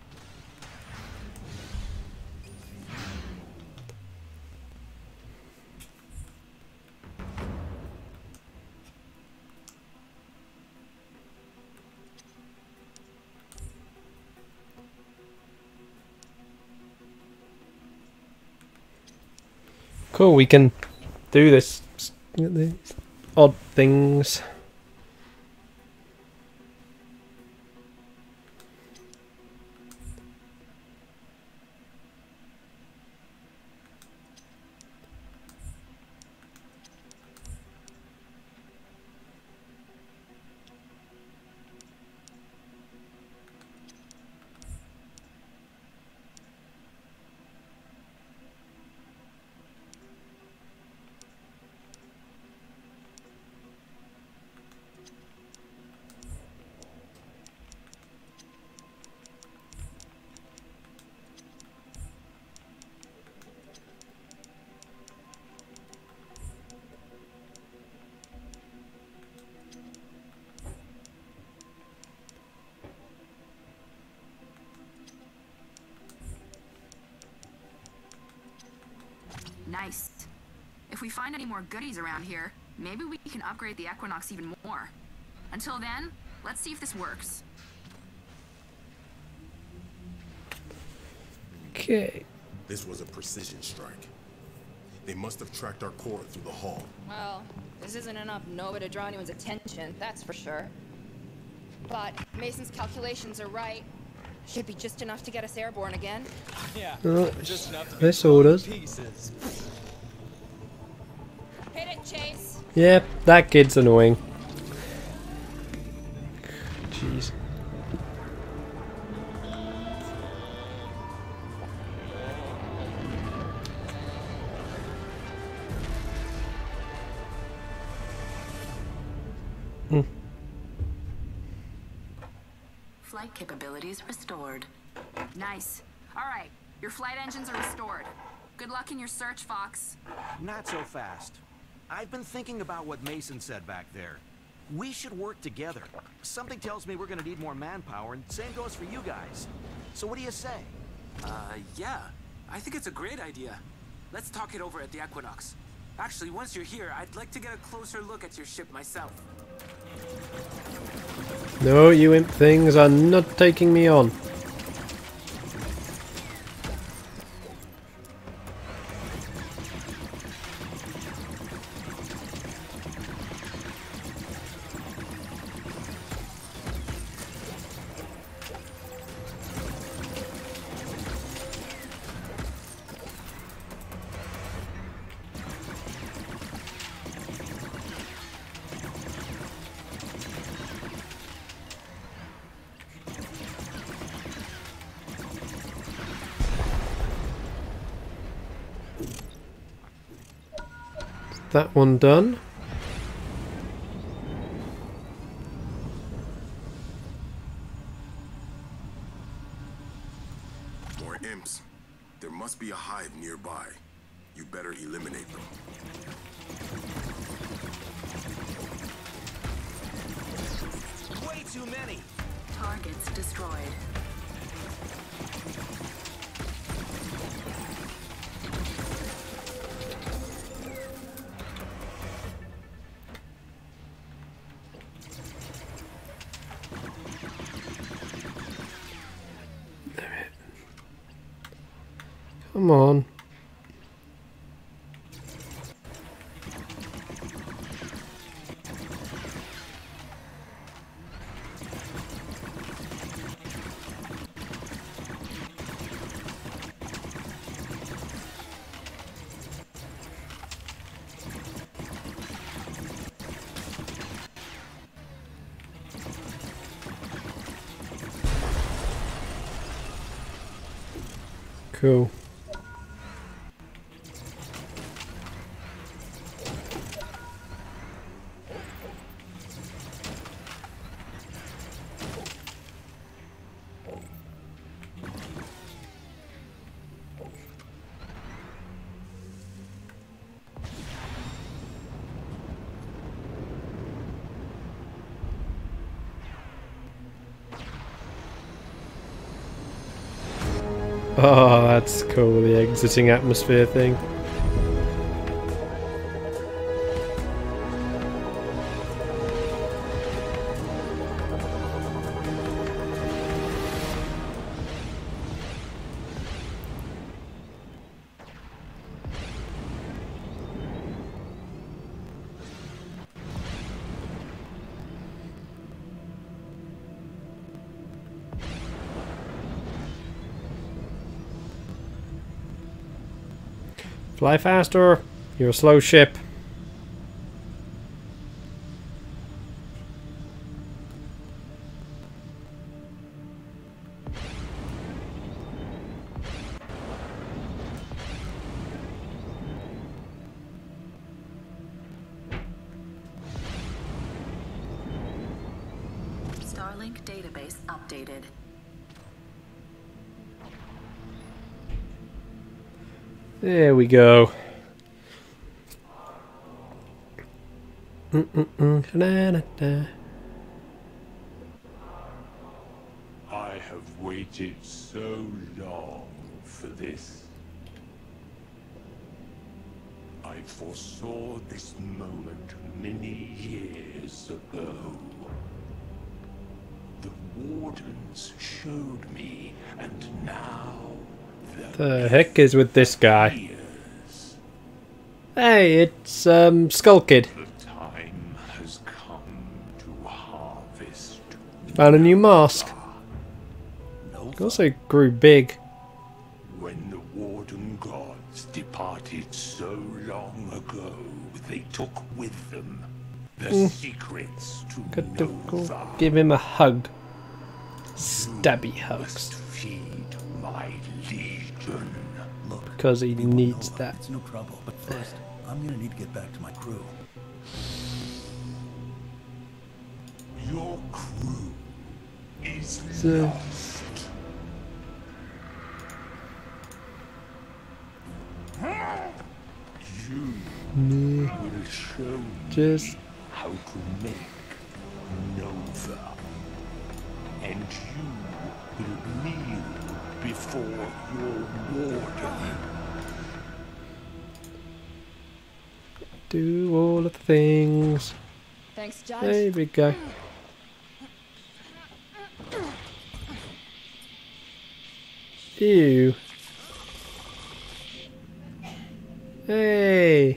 Cool, we can do this. These odd things. Nice. If we find any more goodies around here, maybe we can upgrade the Equinox even more. Until then, let's see if this works. Okay. This was a precision strike. They must have tracked our core through the hull. Well, this isn't enough Nova to draw anyone's attention, that's for sure. But Mason's calculations are right. Should be just enough to get us airborne again. Yeah, just enough to this orders. Pieces. Hit it, Chase. Yep, that kid's annoying. Jeez. Flight capabilities restored. Nice. All right, your flight engines are restored. Good luck in your search, Fox. Not so fast. I've been thinking about what Mason said back there. We should work together. Something tells me we're gonna need more manpower, and same goes for you guys. So what do you say? Yeah. I think it's a great idea. Let's talk it over at the Equinox. Actually, once you're here, I'd like to get a closer look at your ship myself. No, you imp things are not taking me on. That one done. More imps. There must be a hive nearby. You better eliminate them. Way too many. Targets destroyed. Come on. Cool. Oh, that's cool, the exiting atmosphere thing. Fly faster! You're a slow ship. Starlink database updated. There we go. I have waited so long for this. I foresaw this moment many years ago. The Wardens showed me, and now The heck is with this guy? Hey, it's Skull Kid. the time has come to harvest. Found a new mask. It also grew big. When the Warden gods departed so long ago, they took with them the secrets to Got to go Nova. give him a hug. Stabby hugs. Feed my legion. Because he needs that. It's no trouble, but first, I'm gonna need to get back to my crew. Your crew is So- lost. You will show me Just how to make Nova. And you will kneel before your warden. do all the things. Thanks, Judge. There we go. Ew. Hey.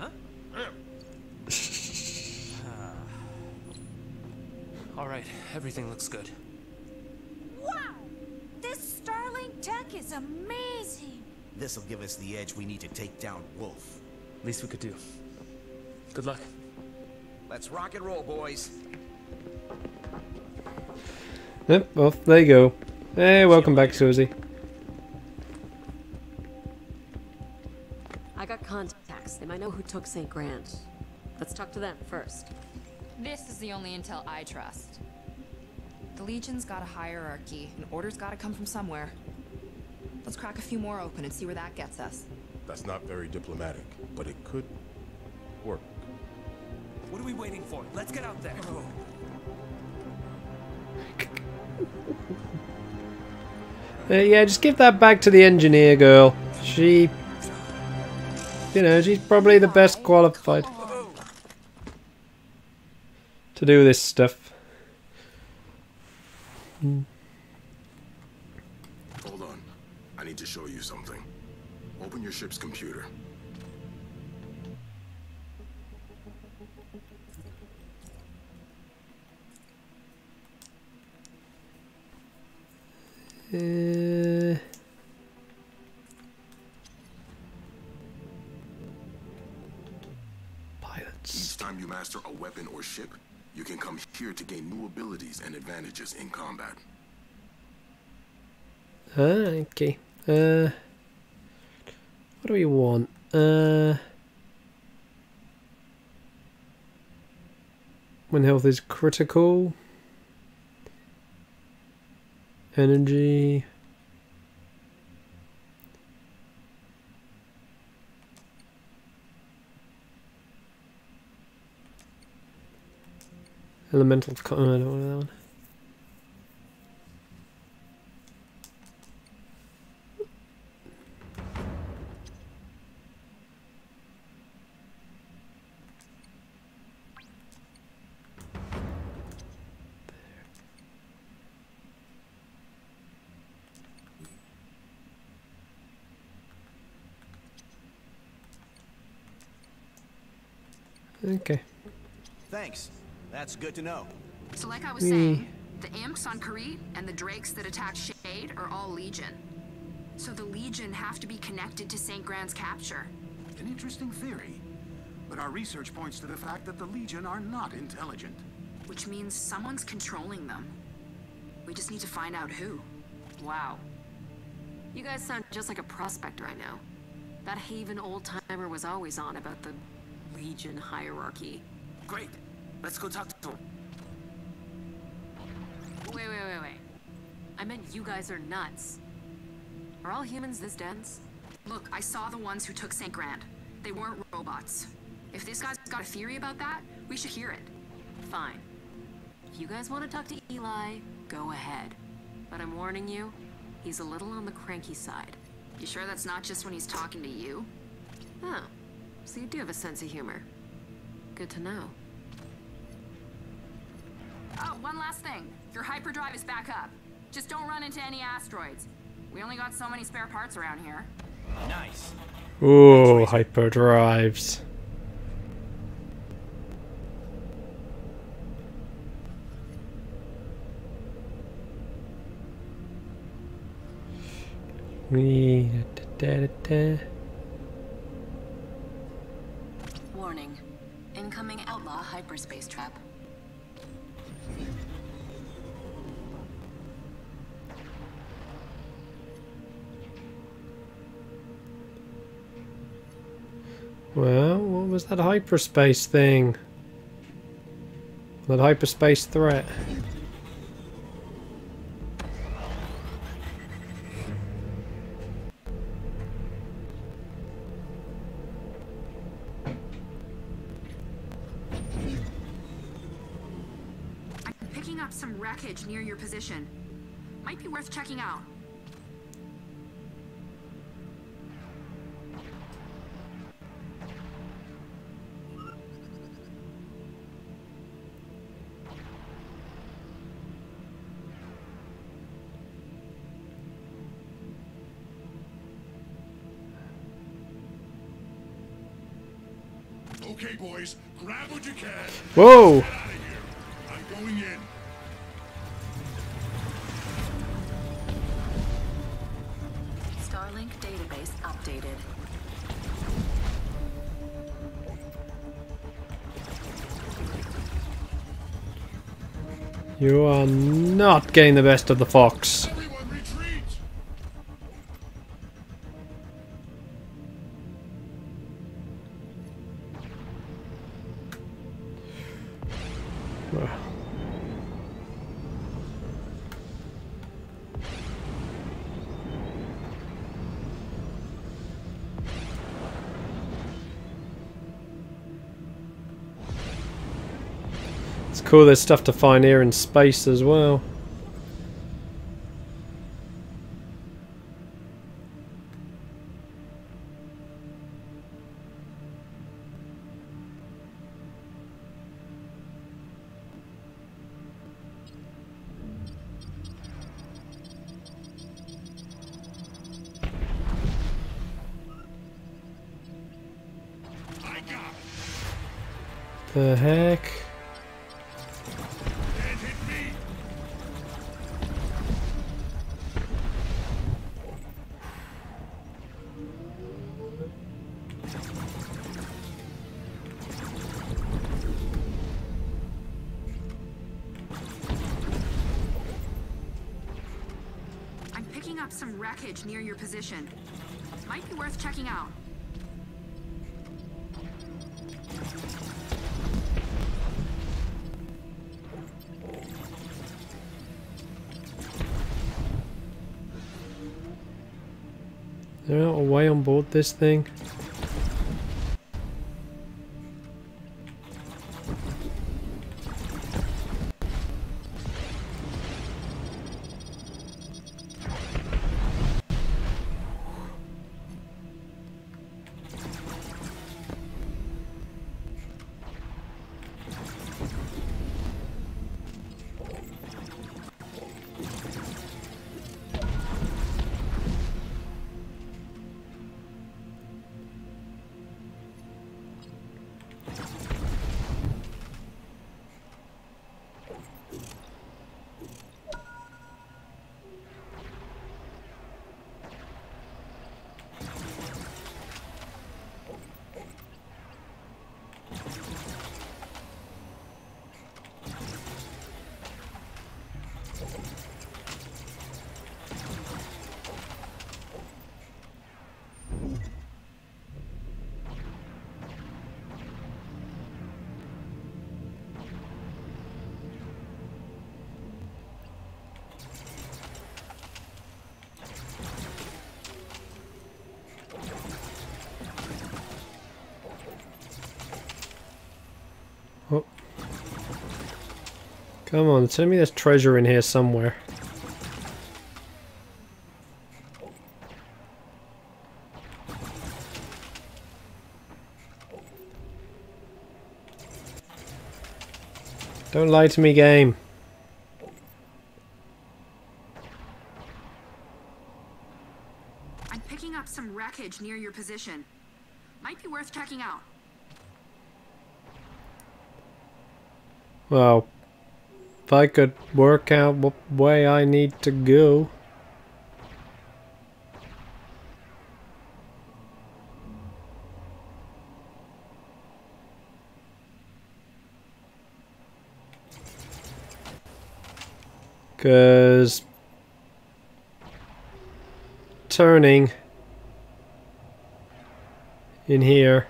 Alright, everything looks good. Wow! This Starlink tech is amazing! This'll give us the edge we need to take down Wolf. Least we could do. Good luck. Let's rock and roll, boys. Yep, off they go. Hey, welcome back, Susie. I got contacts. They might know who took St. Grant. Let's talk to them first. This is the only intel I trust. The Legion's got a hierarchy, and orders gotta come from somewhere. Let's crack a few more open and see where that gets us. That's not very diplomatic, but it could work. What are we waiting for? Let's get out there. Yeah, just give that back to the engineer girl. She... You know, she's probably the best qualified to do this stuff. Hold on. I need to show you something. Open your ship's computer. Pilots. Each time you master a weapon or ship, you can come here to gain new abilities and advantages in combat. Okay. What do we want? When health is critical. Energy. Elemental. I don't want that one. Okay. Thanks. That's good to know. So like I was saying, the imps on Karit and the drakes that attack Shade are all Legion. So the Legion have to be connected to St. Grand's capture. An interesting theory. But our research points to the fact that the Legion are not intelligent. Which means someone's controlling them. We just need to find out who. Wow. You guys sound just like a prospector I know. That Haven old-timer was always on about the Legion hierarchy. Great. Let's go talk to him. Wait. I meant you guys are nuts. Are all humans this dense? Look, I saw the ones who took St. Grand. They weren't robots. If this guy's got a theory about that, we should hear it. Fine. If you guys want to talk to Eli, go ahead. But I'm warning you, he's a little on the cranky side. You sure that's not just when he's talking to you? Oh, so you do have a sense of humor. Good to know. Oh, one last thing. Your hyperdrive is back up. Just don't run into any asteroids. We only got so many spare parts around here. Nice. Ooh, hyperdrives. Warning. Incoming outlaw hyperspace trap. Well, what was that hyperspace thing? That hyperspace threat? I'm picking up some wreckage near your position. Might be worth checking out. Okay, boys, grab what you can. Whoa! Get out of here. I'm going in. Starlink database updated. You are not getting the best of the fox. Everyone retreat. It's cool, there's stuff to find here in space as well. The heck? I'm picking up some wreckage near your position. Might be worth checking out. Is there a way on board this thing? Oh. Come on, tell me there's treasure in here somewhere. Don't lie to me, game. I'm picking up some wreckage near your position. Might be worth checking out. Well, if I could work out what way I need to go. Because turning in here,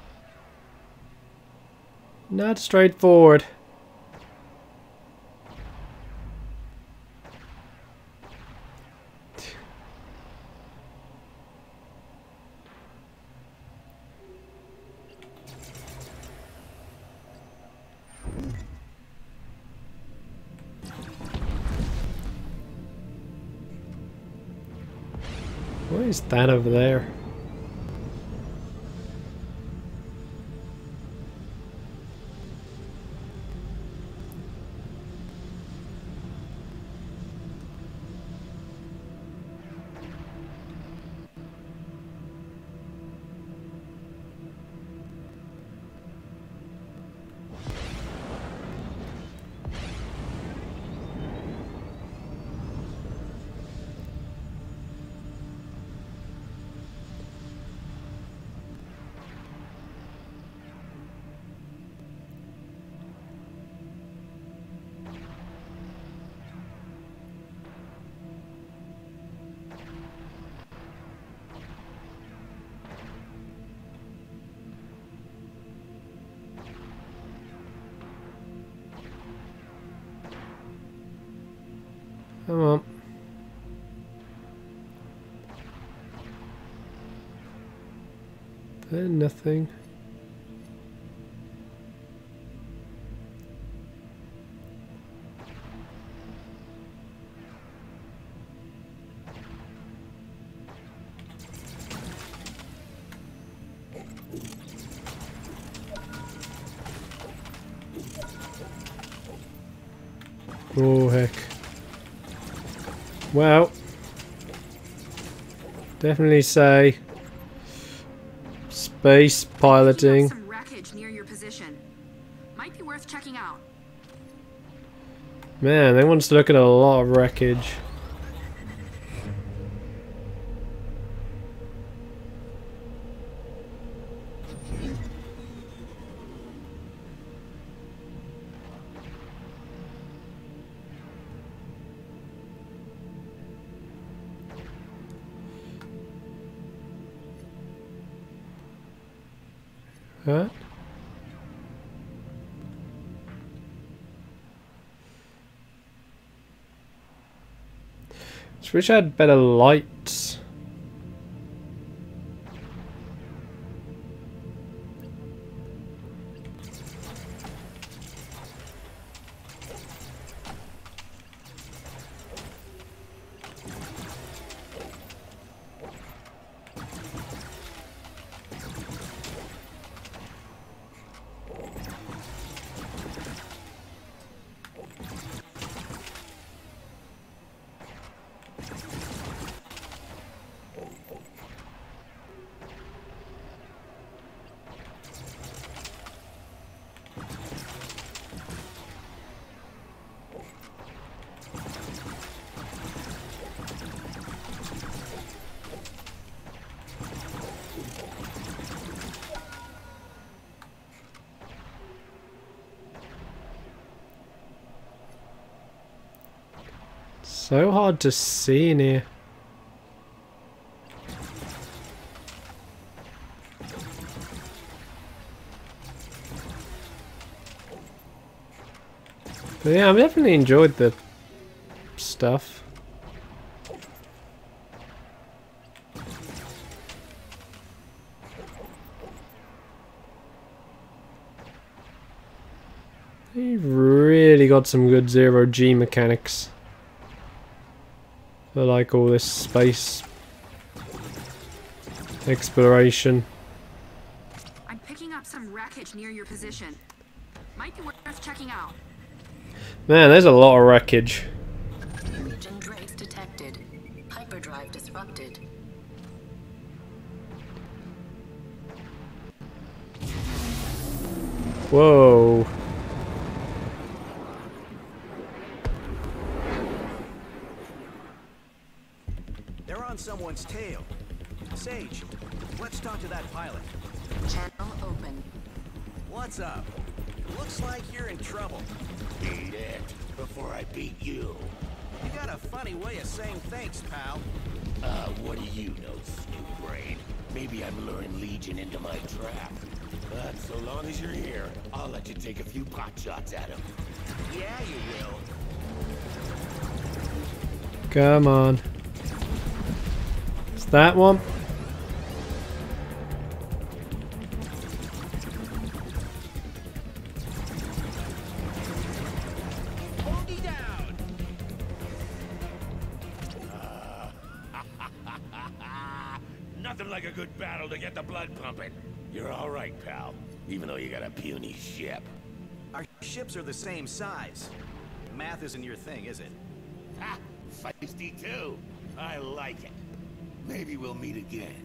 not straightforward. What is that over there? Come on. There's nothing. Oh heck. Well, definitely say space piloting. Some wreckage near your position. worth checking out. Man, they want us to look at a lot of wreckage. Huh? Just wish I had better lights. So hard to see in here. But yeah, I've definitely enjoyed the stuff. You've really got some good zero-G mechanics. I like all this space exploration. I'm picking up some wreckage near your position. Might be worth checking out. Man, there's a lot of wreckage. Region breaks detected. Hyperdrive disrupted. Whoa. They're on someone's tail. Sage, let's talk to that pilot. Channel open. What's up? Looks like you're in trouble. Beat it before I beat you. You got a funny way of saying thanks, pal. What do you know, Snoop Brain? Maybe I'm luring Legion into my trap. But so long as you're here, I'll let you take a few pot shots at him. Yeah, you will. Come on. It's that one. Nothing like a good battle to get the blood pumping. You're all right, pal. Even though you got a puny ship. Our ships are the same size. Math isn't your thing, is it? Ha! Feisty too. I like it. Maybe we'll meet again.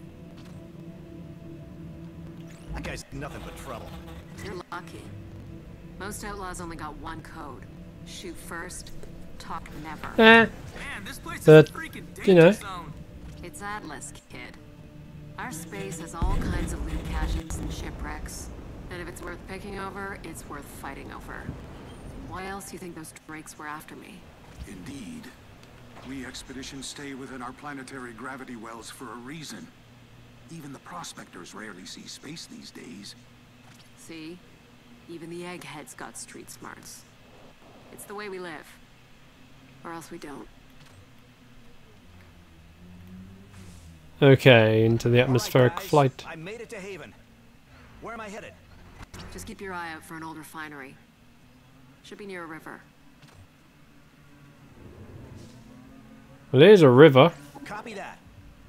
That guy's nothing but trouble. You're lucky. Most outlaws only got one code. Shoot first, talk never. Man, this place is a freaking danger zone. It's Atlas, kid. Our space has all kinds of loot caches and shipwrecks. And if it's worth picking over, it's worth fighting over. Why else do you think those drakes were after me? Indeed. We expeditions stay within our planetary gravity wells for a reason. Even the prospectors rarely see space these days. See? Even the eggheads got street smarts. It's the way we live. Or else we don't. Okay, into the atmospheric All right, guys, flight. I made it to Haven. Where am I headed? Just keep your eye out for an old refinery. Should be near a river. Well, there's a river. Copy that.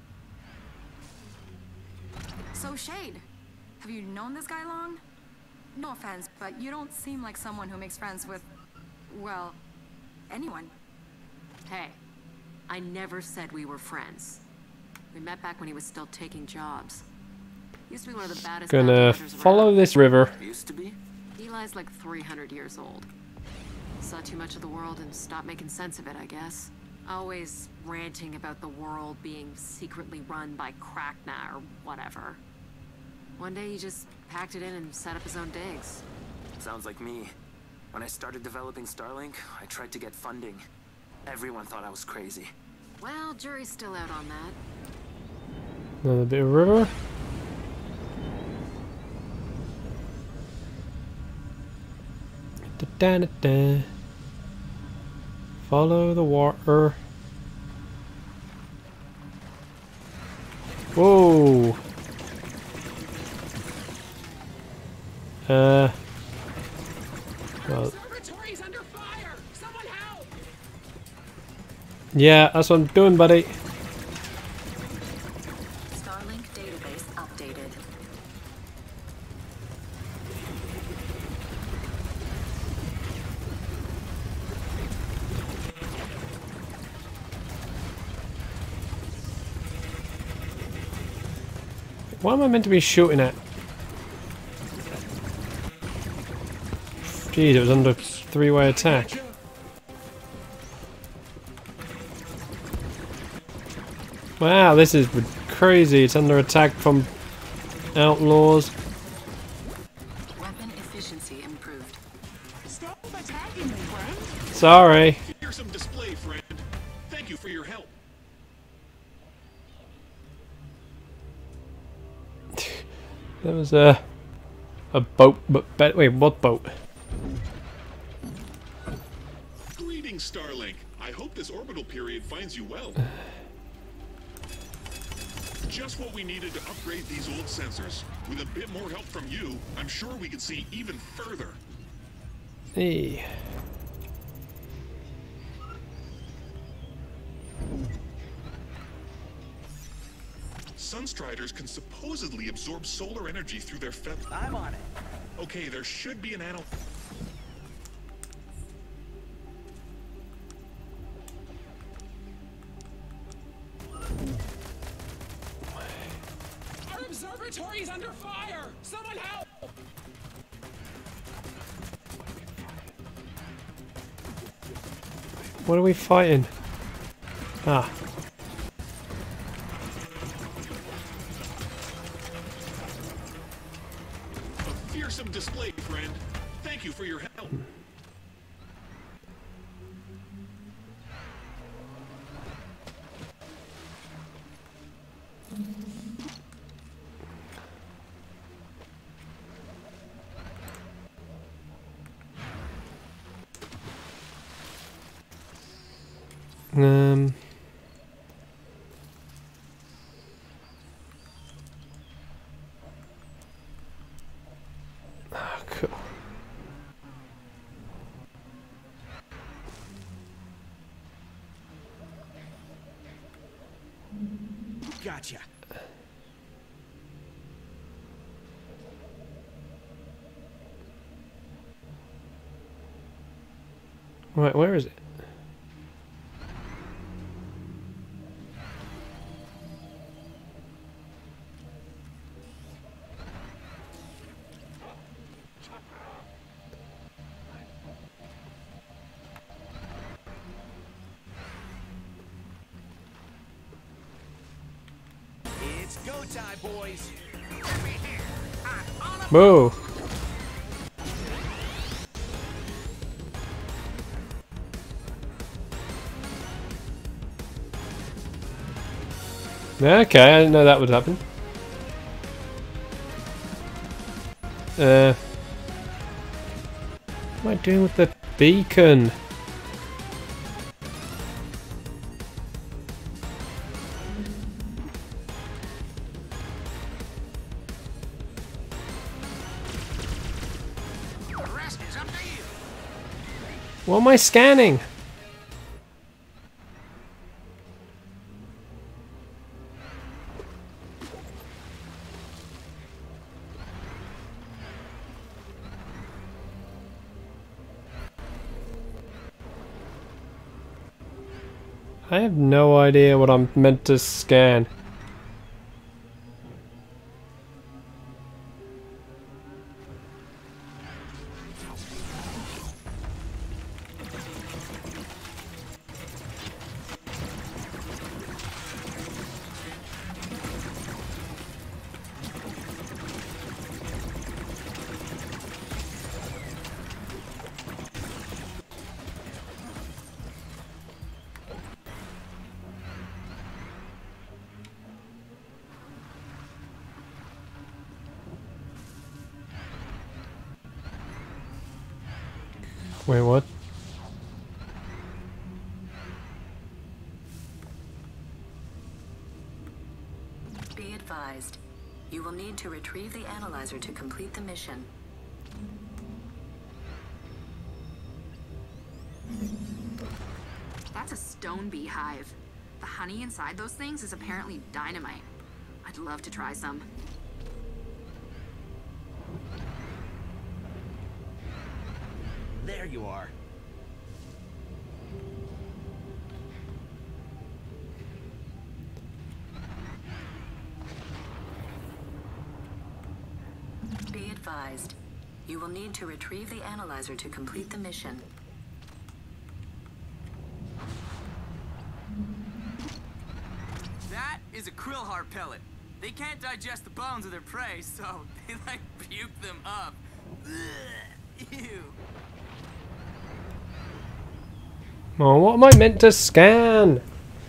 So, Shade, have you known this guy long? No offense, but you don't seem like someone who makes friends with, well, anyone. Hey, I never said we were friends. We met back when he was still taking jobs. Used to be one of the baddest Gonna bounty hunters follow around. this river. Used to be? Eli's like 300 years old. Saw too much of the world and stopped making sense of it, I guess. Always ranting about the world being secretly run by Krakna or whatever. One day he just packed it in and set up his own digs. Sounds like me. When I started developing Starlink, I tried to get funding. Everyone thought I was crazy. Well, jury's still out on that. Another bit of river. Da-da-da-da. Follow the water. Whoa. Well. Observatory's under fire! Someone help! Yeah, that's what I'm doing, buddy. Starlink database updated. What am I meant to be shooting at? Jeez, it was under three-way attack. Wow, this is crazy. It's under attack from outlaws. Weapon efficiency improved. Stop attacking me, friend. Sorry. Fearsome display, friend. Thank you for your help. There was a boat, but wait, what boat? Greetings, Starlink. I hope this orbital period finds you well. Just what we needed to upgrade these old sensors. With a bit more help from you, I'm sure we can see even further. Hey. Sunstriders can supposedly absorb solar energy through their feathers. I'm on it. Okay, there should be an anal. Our observatory's under fire! Someone help! What are we fighting? Ah. A fearsome display, friend. Thank you for your help. Cool. Gotcha. Right, where is it? It's go time, boys. Whoa. Okay, I didn't know that would happen. What am I doing with the beacon? The rest is up to you. What am I scanning? I have no idea what I'm meant to scan. Wait, what? Be advised. You will need to retrieve the analyzer to complete the mission. That's a stone beehive. The honey inside those things is apparently dynamite. I'd love to try some. There you are. Be advised. You will need to retrieve the analyzer to complete the mission. That is a krill heart pellet. They can't digest the bones of their prey, so they like puke them up. Ugh, ew. Oh, what am I meant to scan?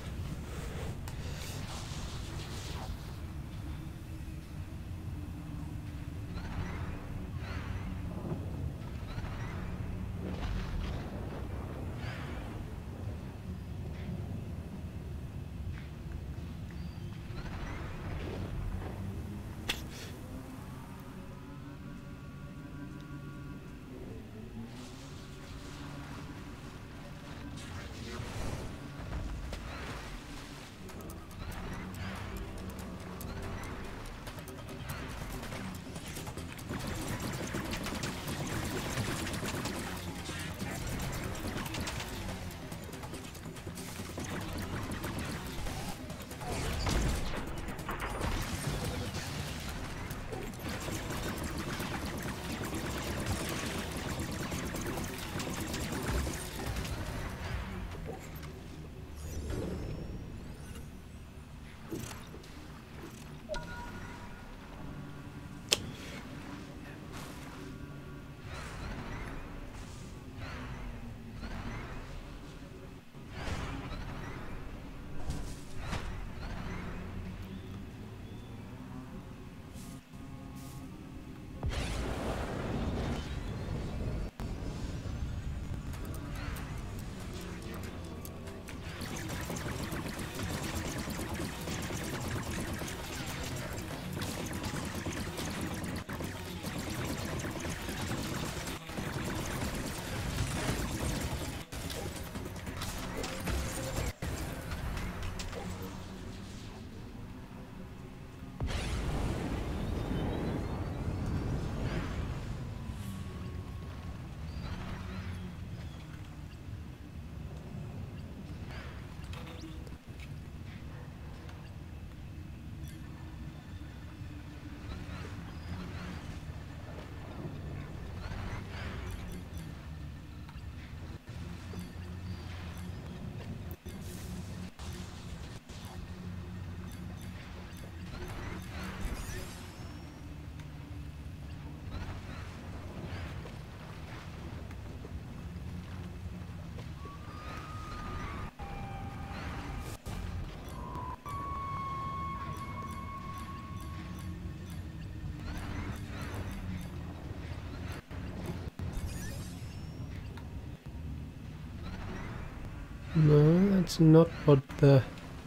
No, that's not what the...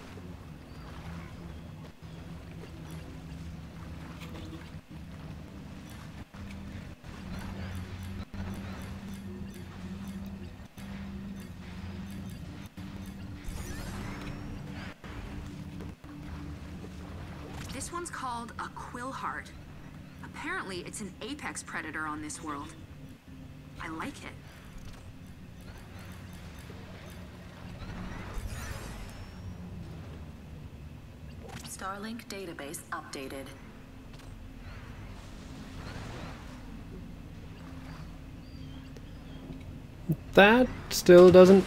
This one's called a quill heart. Apparently, it's an apex predator on this world. I like it. Starlink database updated. That still doesn't...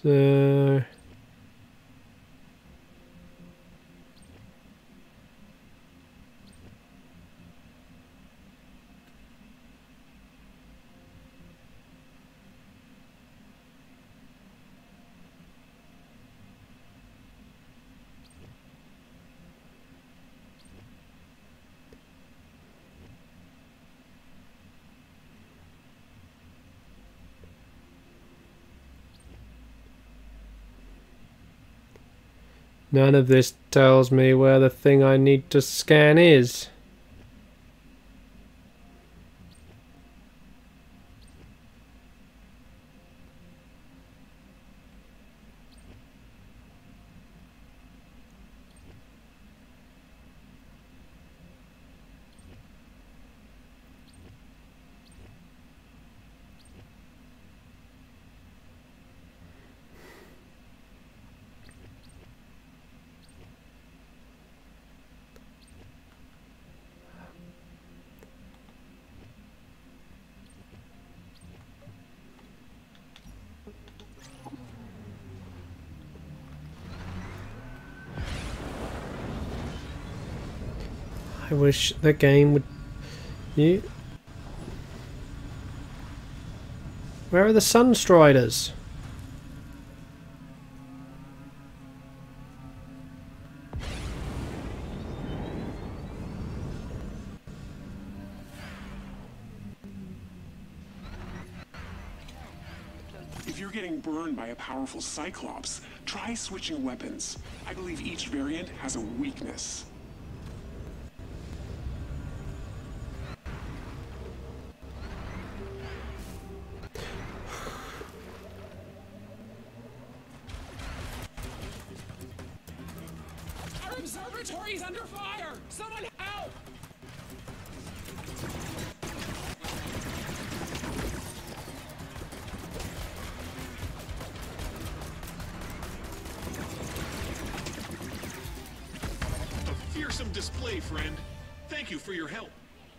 So... None of this tells me where the thing I need to scan is. I wish the game would... You... Where are the Sunstriders? If you're getting burned by a powerful Cyclops, try switching weapons. I believe each variant has a weakness. Our observatory is under fire! Someone help! A fearsome display, friend. Thank you for your help.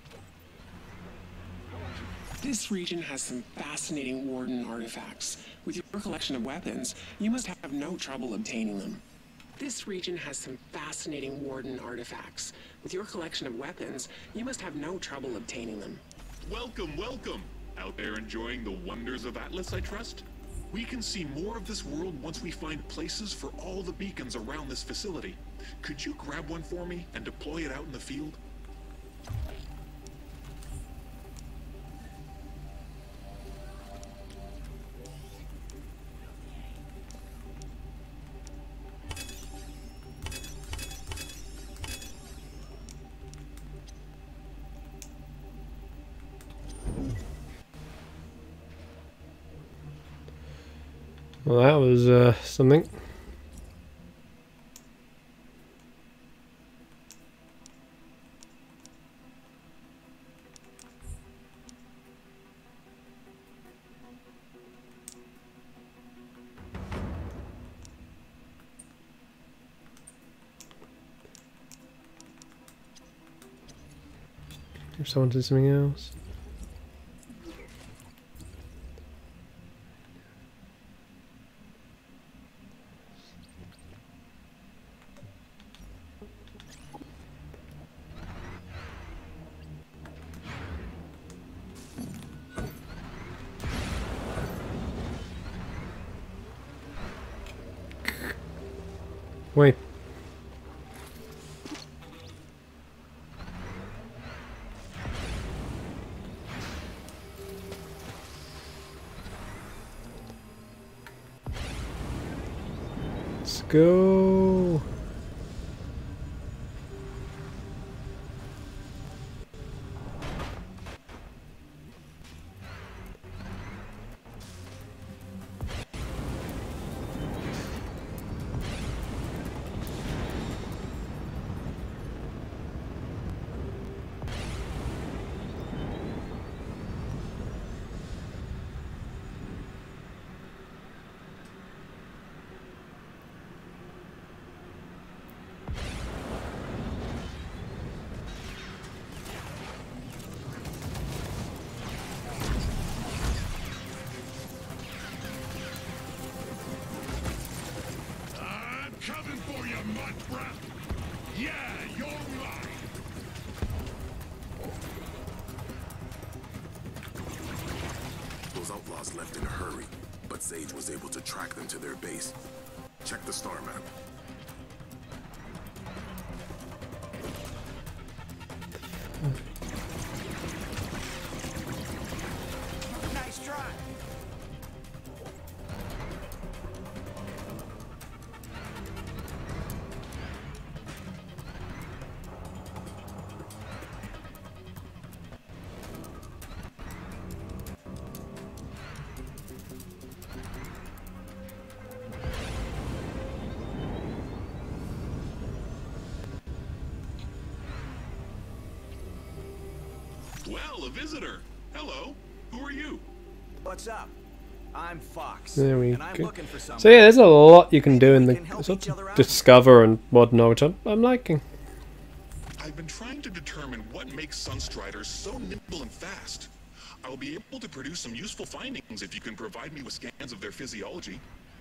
This region has some fascinating Warden artifacts. With your collection of weapons, you must have no trouble obtaining them. This region has some fascinating Warden artifacts. With your collection of weapons, you must have no trouble obtaining them. Welcome, welcome. Out there enjoying the wonders of Atlas, I trust? We can see more of this world once we find places for all the beacons around this facility. Could you grab one for me and deploy it out in the field? Well, that was something. If someone did something else. Wait. Let's go. mud breath? Yeah, you're mine. Those outlaws left in a hurry, but Sage was able to track them to their base. Check the star map. Nice try. Well, a visitor. Hello. Who are you? What's up? I'm Fox. There we and I'm go. looking for someone. So yeah, there's a lot you can do in the sort of discover and whatnot, which I'm liking. I've been trying to determine what makes Sunstriders so nimble and fast. I'll be able to produce some useful findings if you can provide me with scans of their physiology.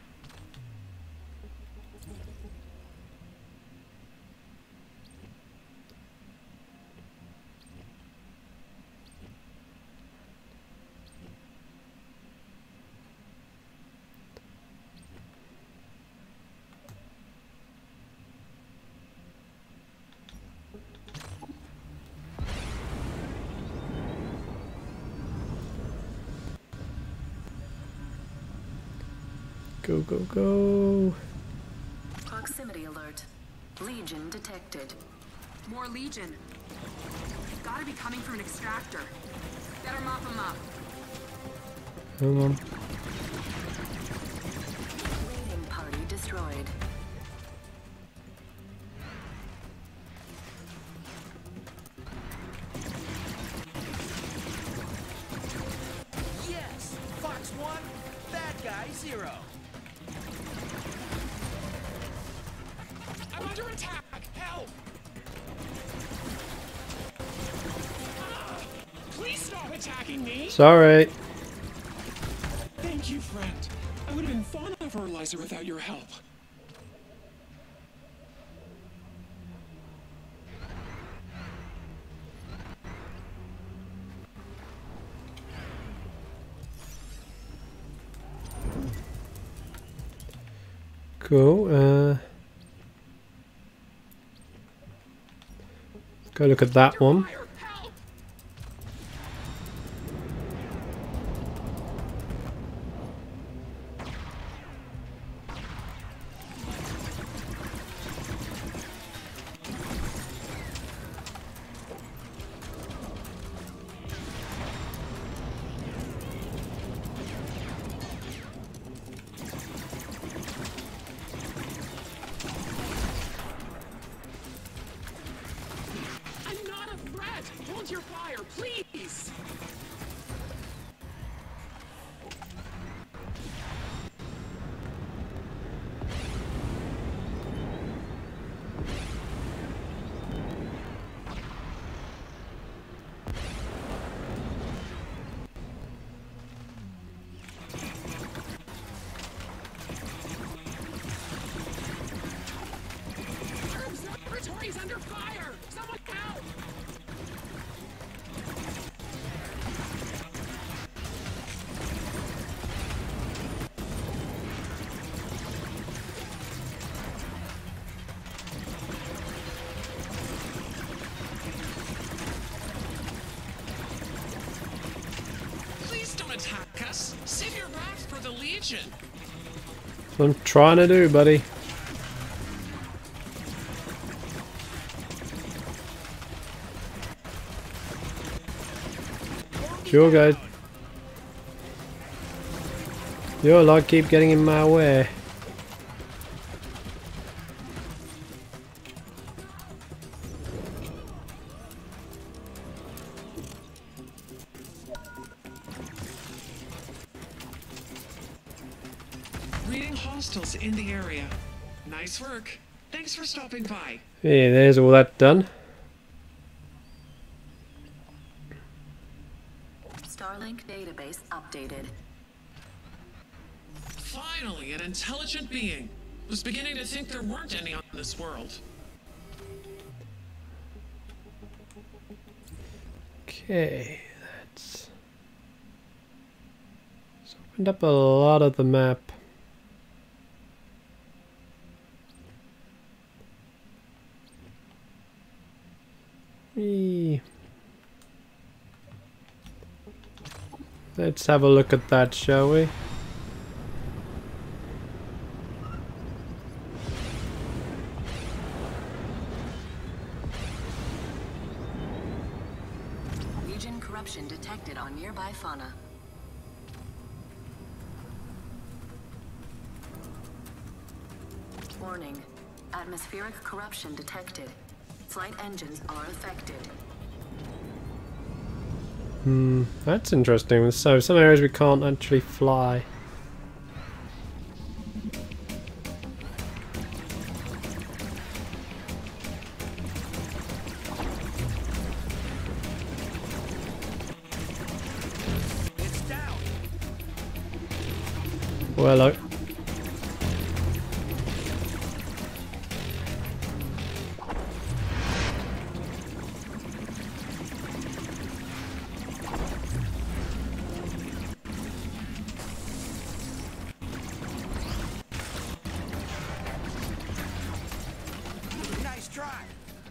Go, go, go. Proximity alert. Legion detected. More Legion. Gotta be coming from an extractor. Better mop them up. Hang on. Raiding party destroyed. Yes! Fox 1, bad guy 0. I'm under attack! Help! Please stop attacking me! Sorry. Thank you, friend. I would have been fauna fertilizer without your help. Cool. Go look at that one. Hold your fire, please! Our observatory is under fire! Someone help! Please don't attack us! Save your wrath for the Legion! That's what I'm trying to do, buddy. Sure, guys. Your lot keep getting in my way. Reading hostiles in the area. Nice work. Thanks for stopping by. Yeah, there's all that done. Starlink database updated. Finally, an intelligent being. was beginning to think there weren't any on this world. Okay, that's opened up a lot of the map. Let's have a look at that, shall we? Legion corruption detected on nearby fauna. Warning. Atmospheric corruption detected. Flight engines are affected. That's interesting. So some areas we can't actually fly. It's down. Well, hello. Nice try.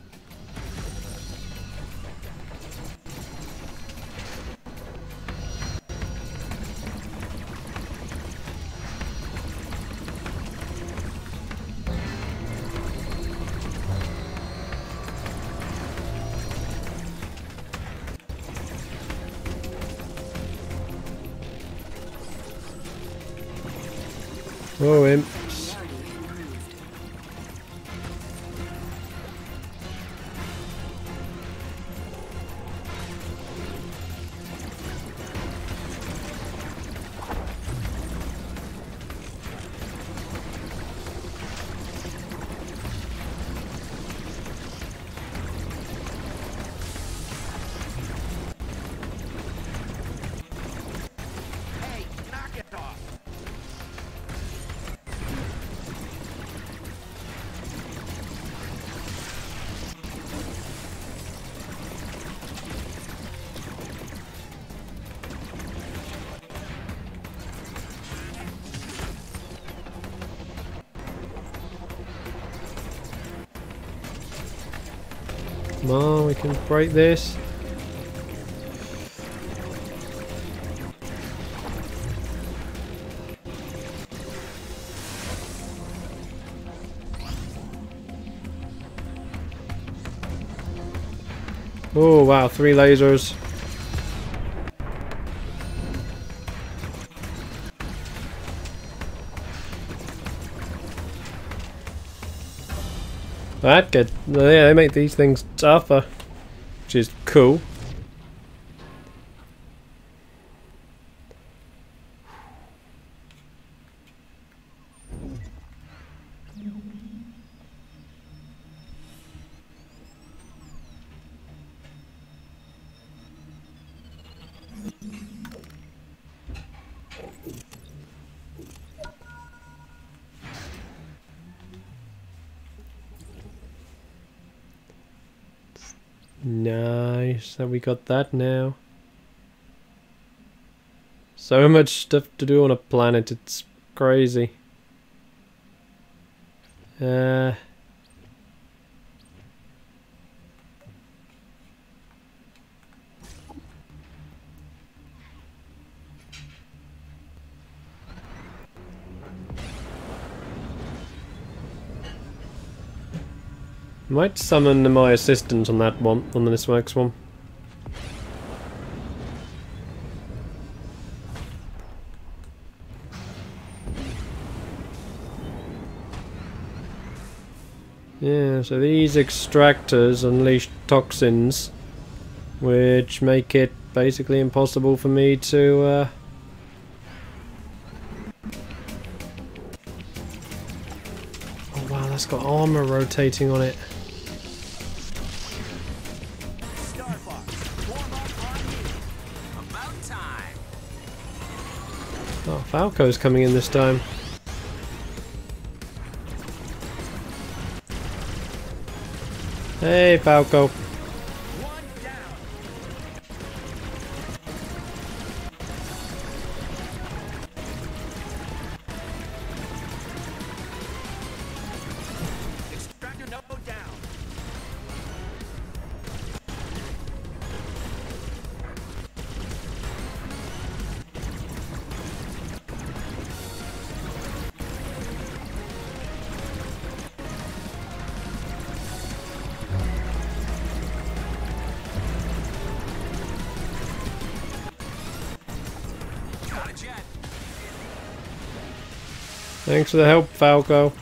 Oh, imps. Hey, knock it off. Come on, we can break this. Oh wow, 3 lasers. That good. Yeah, they make these things tougher, which is cool. Nice that we got that now. So much stuff to do on a planet, it's crazy. Might summon my assistant on that one, on this next one. Yeah, so these extractors unleash toxins, which make it basically impossible for me to Oh wow, that's got armor rotating on it. Oh, Falco's coming in this time. Hey, Falco. Extractor node down. Got a jet. Thanks for the help, Falco.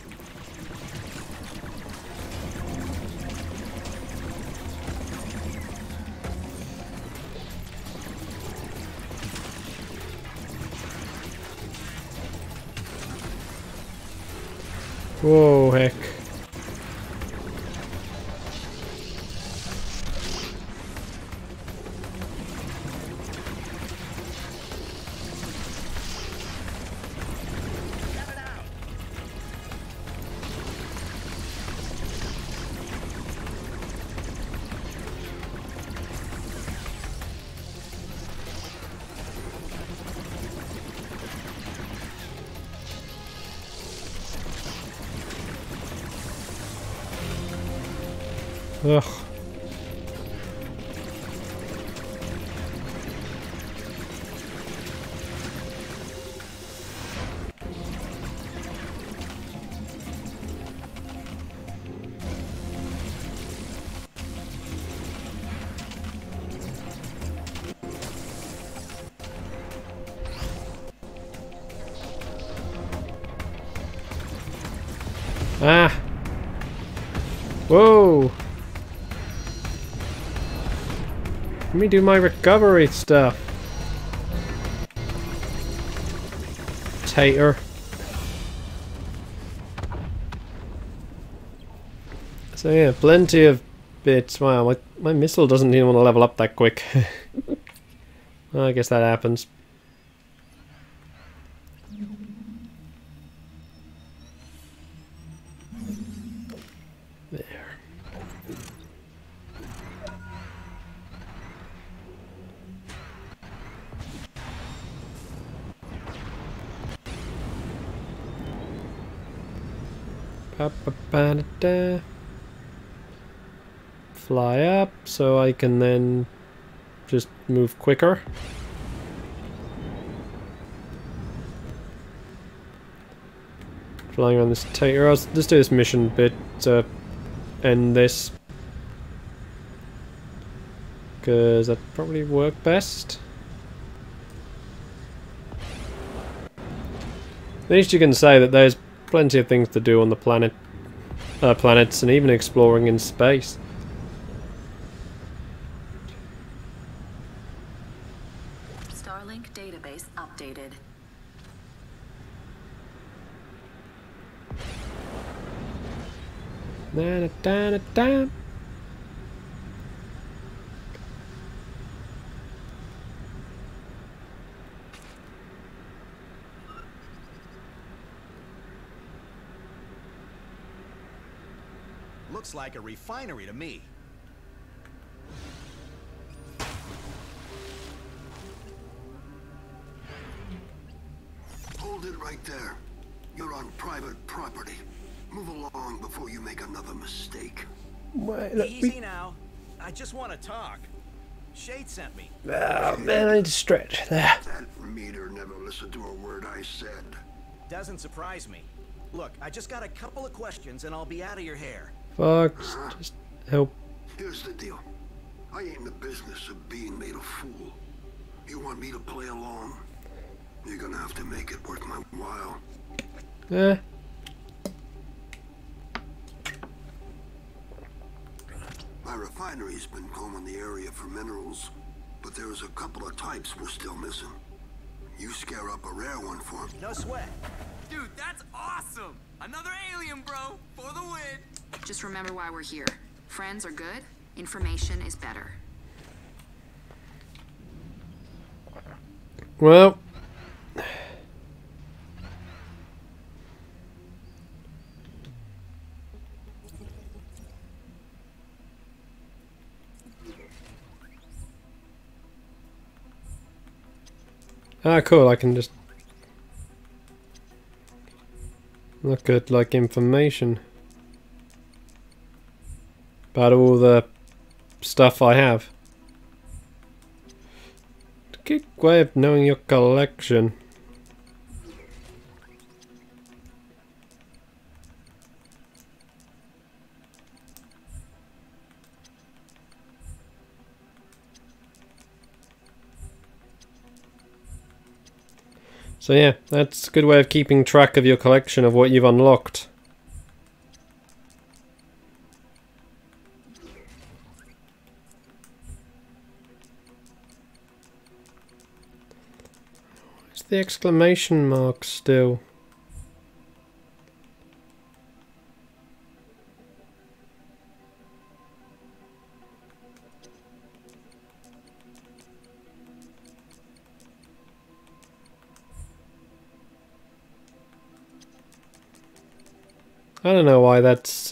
Whoa, heck. Ugh. Ah. Whoa. Let me do my recovery stuff. Tater. So yeah, plenty of bits. Wow, my missile doesn't even want to level up that quick. Well, I guess that happens. There. Ba-ba-ba-da-da. Fly up so I can then just move quicker. Flying around this tater. Let's do this mission bit to end this, because that probably work best. At least you can say that there's plenty of things to do on the planets, and even exploring in space. Starlink database updated. Da-da-da-da-da. Looks like a refinery to me. Hold it right there. You're on private property. Move along before you make another mistake. Easy now. I just want to talk. Shade sent me. Oh man, I need to stretch there. That meter never listened to a word I said. Doesn't surprise me. Look, I just got a couple of questions and I'll be out of your hair. Fuck, just help. Here's the deal. I ain't in the business of being made a fool. You want me to play along? You're gonna have to make it worth my while. Eh. My refinery's been combing the area for minerals, but there's a couple of types we're still missing. You scare up a rare one for me. No sweat. Dude, that's awesome! Another alien, bro! For the win! Just remember why we're here. Friends are good, information is better. Well, Ah, cool, I can just look at, like, information about all the stuff I have. Good way of knowing your collection. So yeah, that's a good way of keeping track of your collection of what you've unlocked. Where's the exclamation mark still? I don't know why that's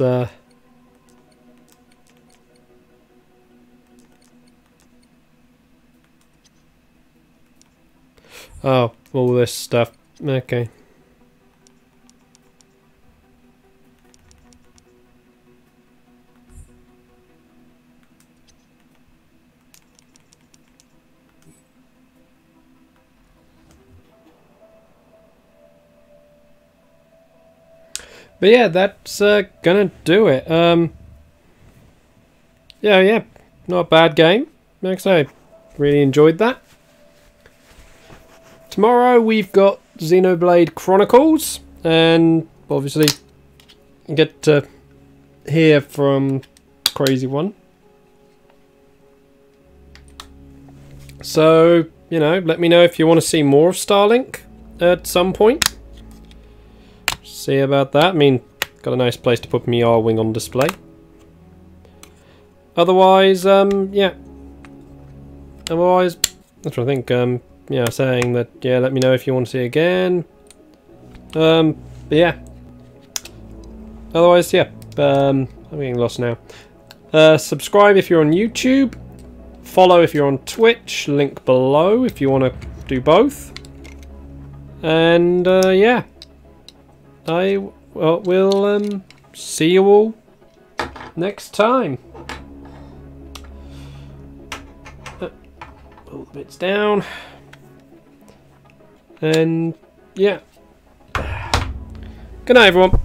oh, all this stuff. Okay. But yeah, that's gonna do it. Yeah, not a bad game. Like I say, really enjoyed that. Tomorrow we've got Xenoblade Chronicles, and obviously you get to hear from Crazy One. So, you know, let me know if you want to see more of Starlink at some point. See about that. I mean, got a nice place to put my R-Wing on display. Otherwise, yeah. Otherwise, that's what I think. Yeah, saying that, yeah, let me know if you want to see again. But yeah. Otherwise, yeah. I'm getting lost now. Subscribe if you're on YouTube. Follow if you're on Twitch. Link below if you want to do both. And, yeah. I will see you all next time. Pull the bits down. And yeah. Good night, everyone.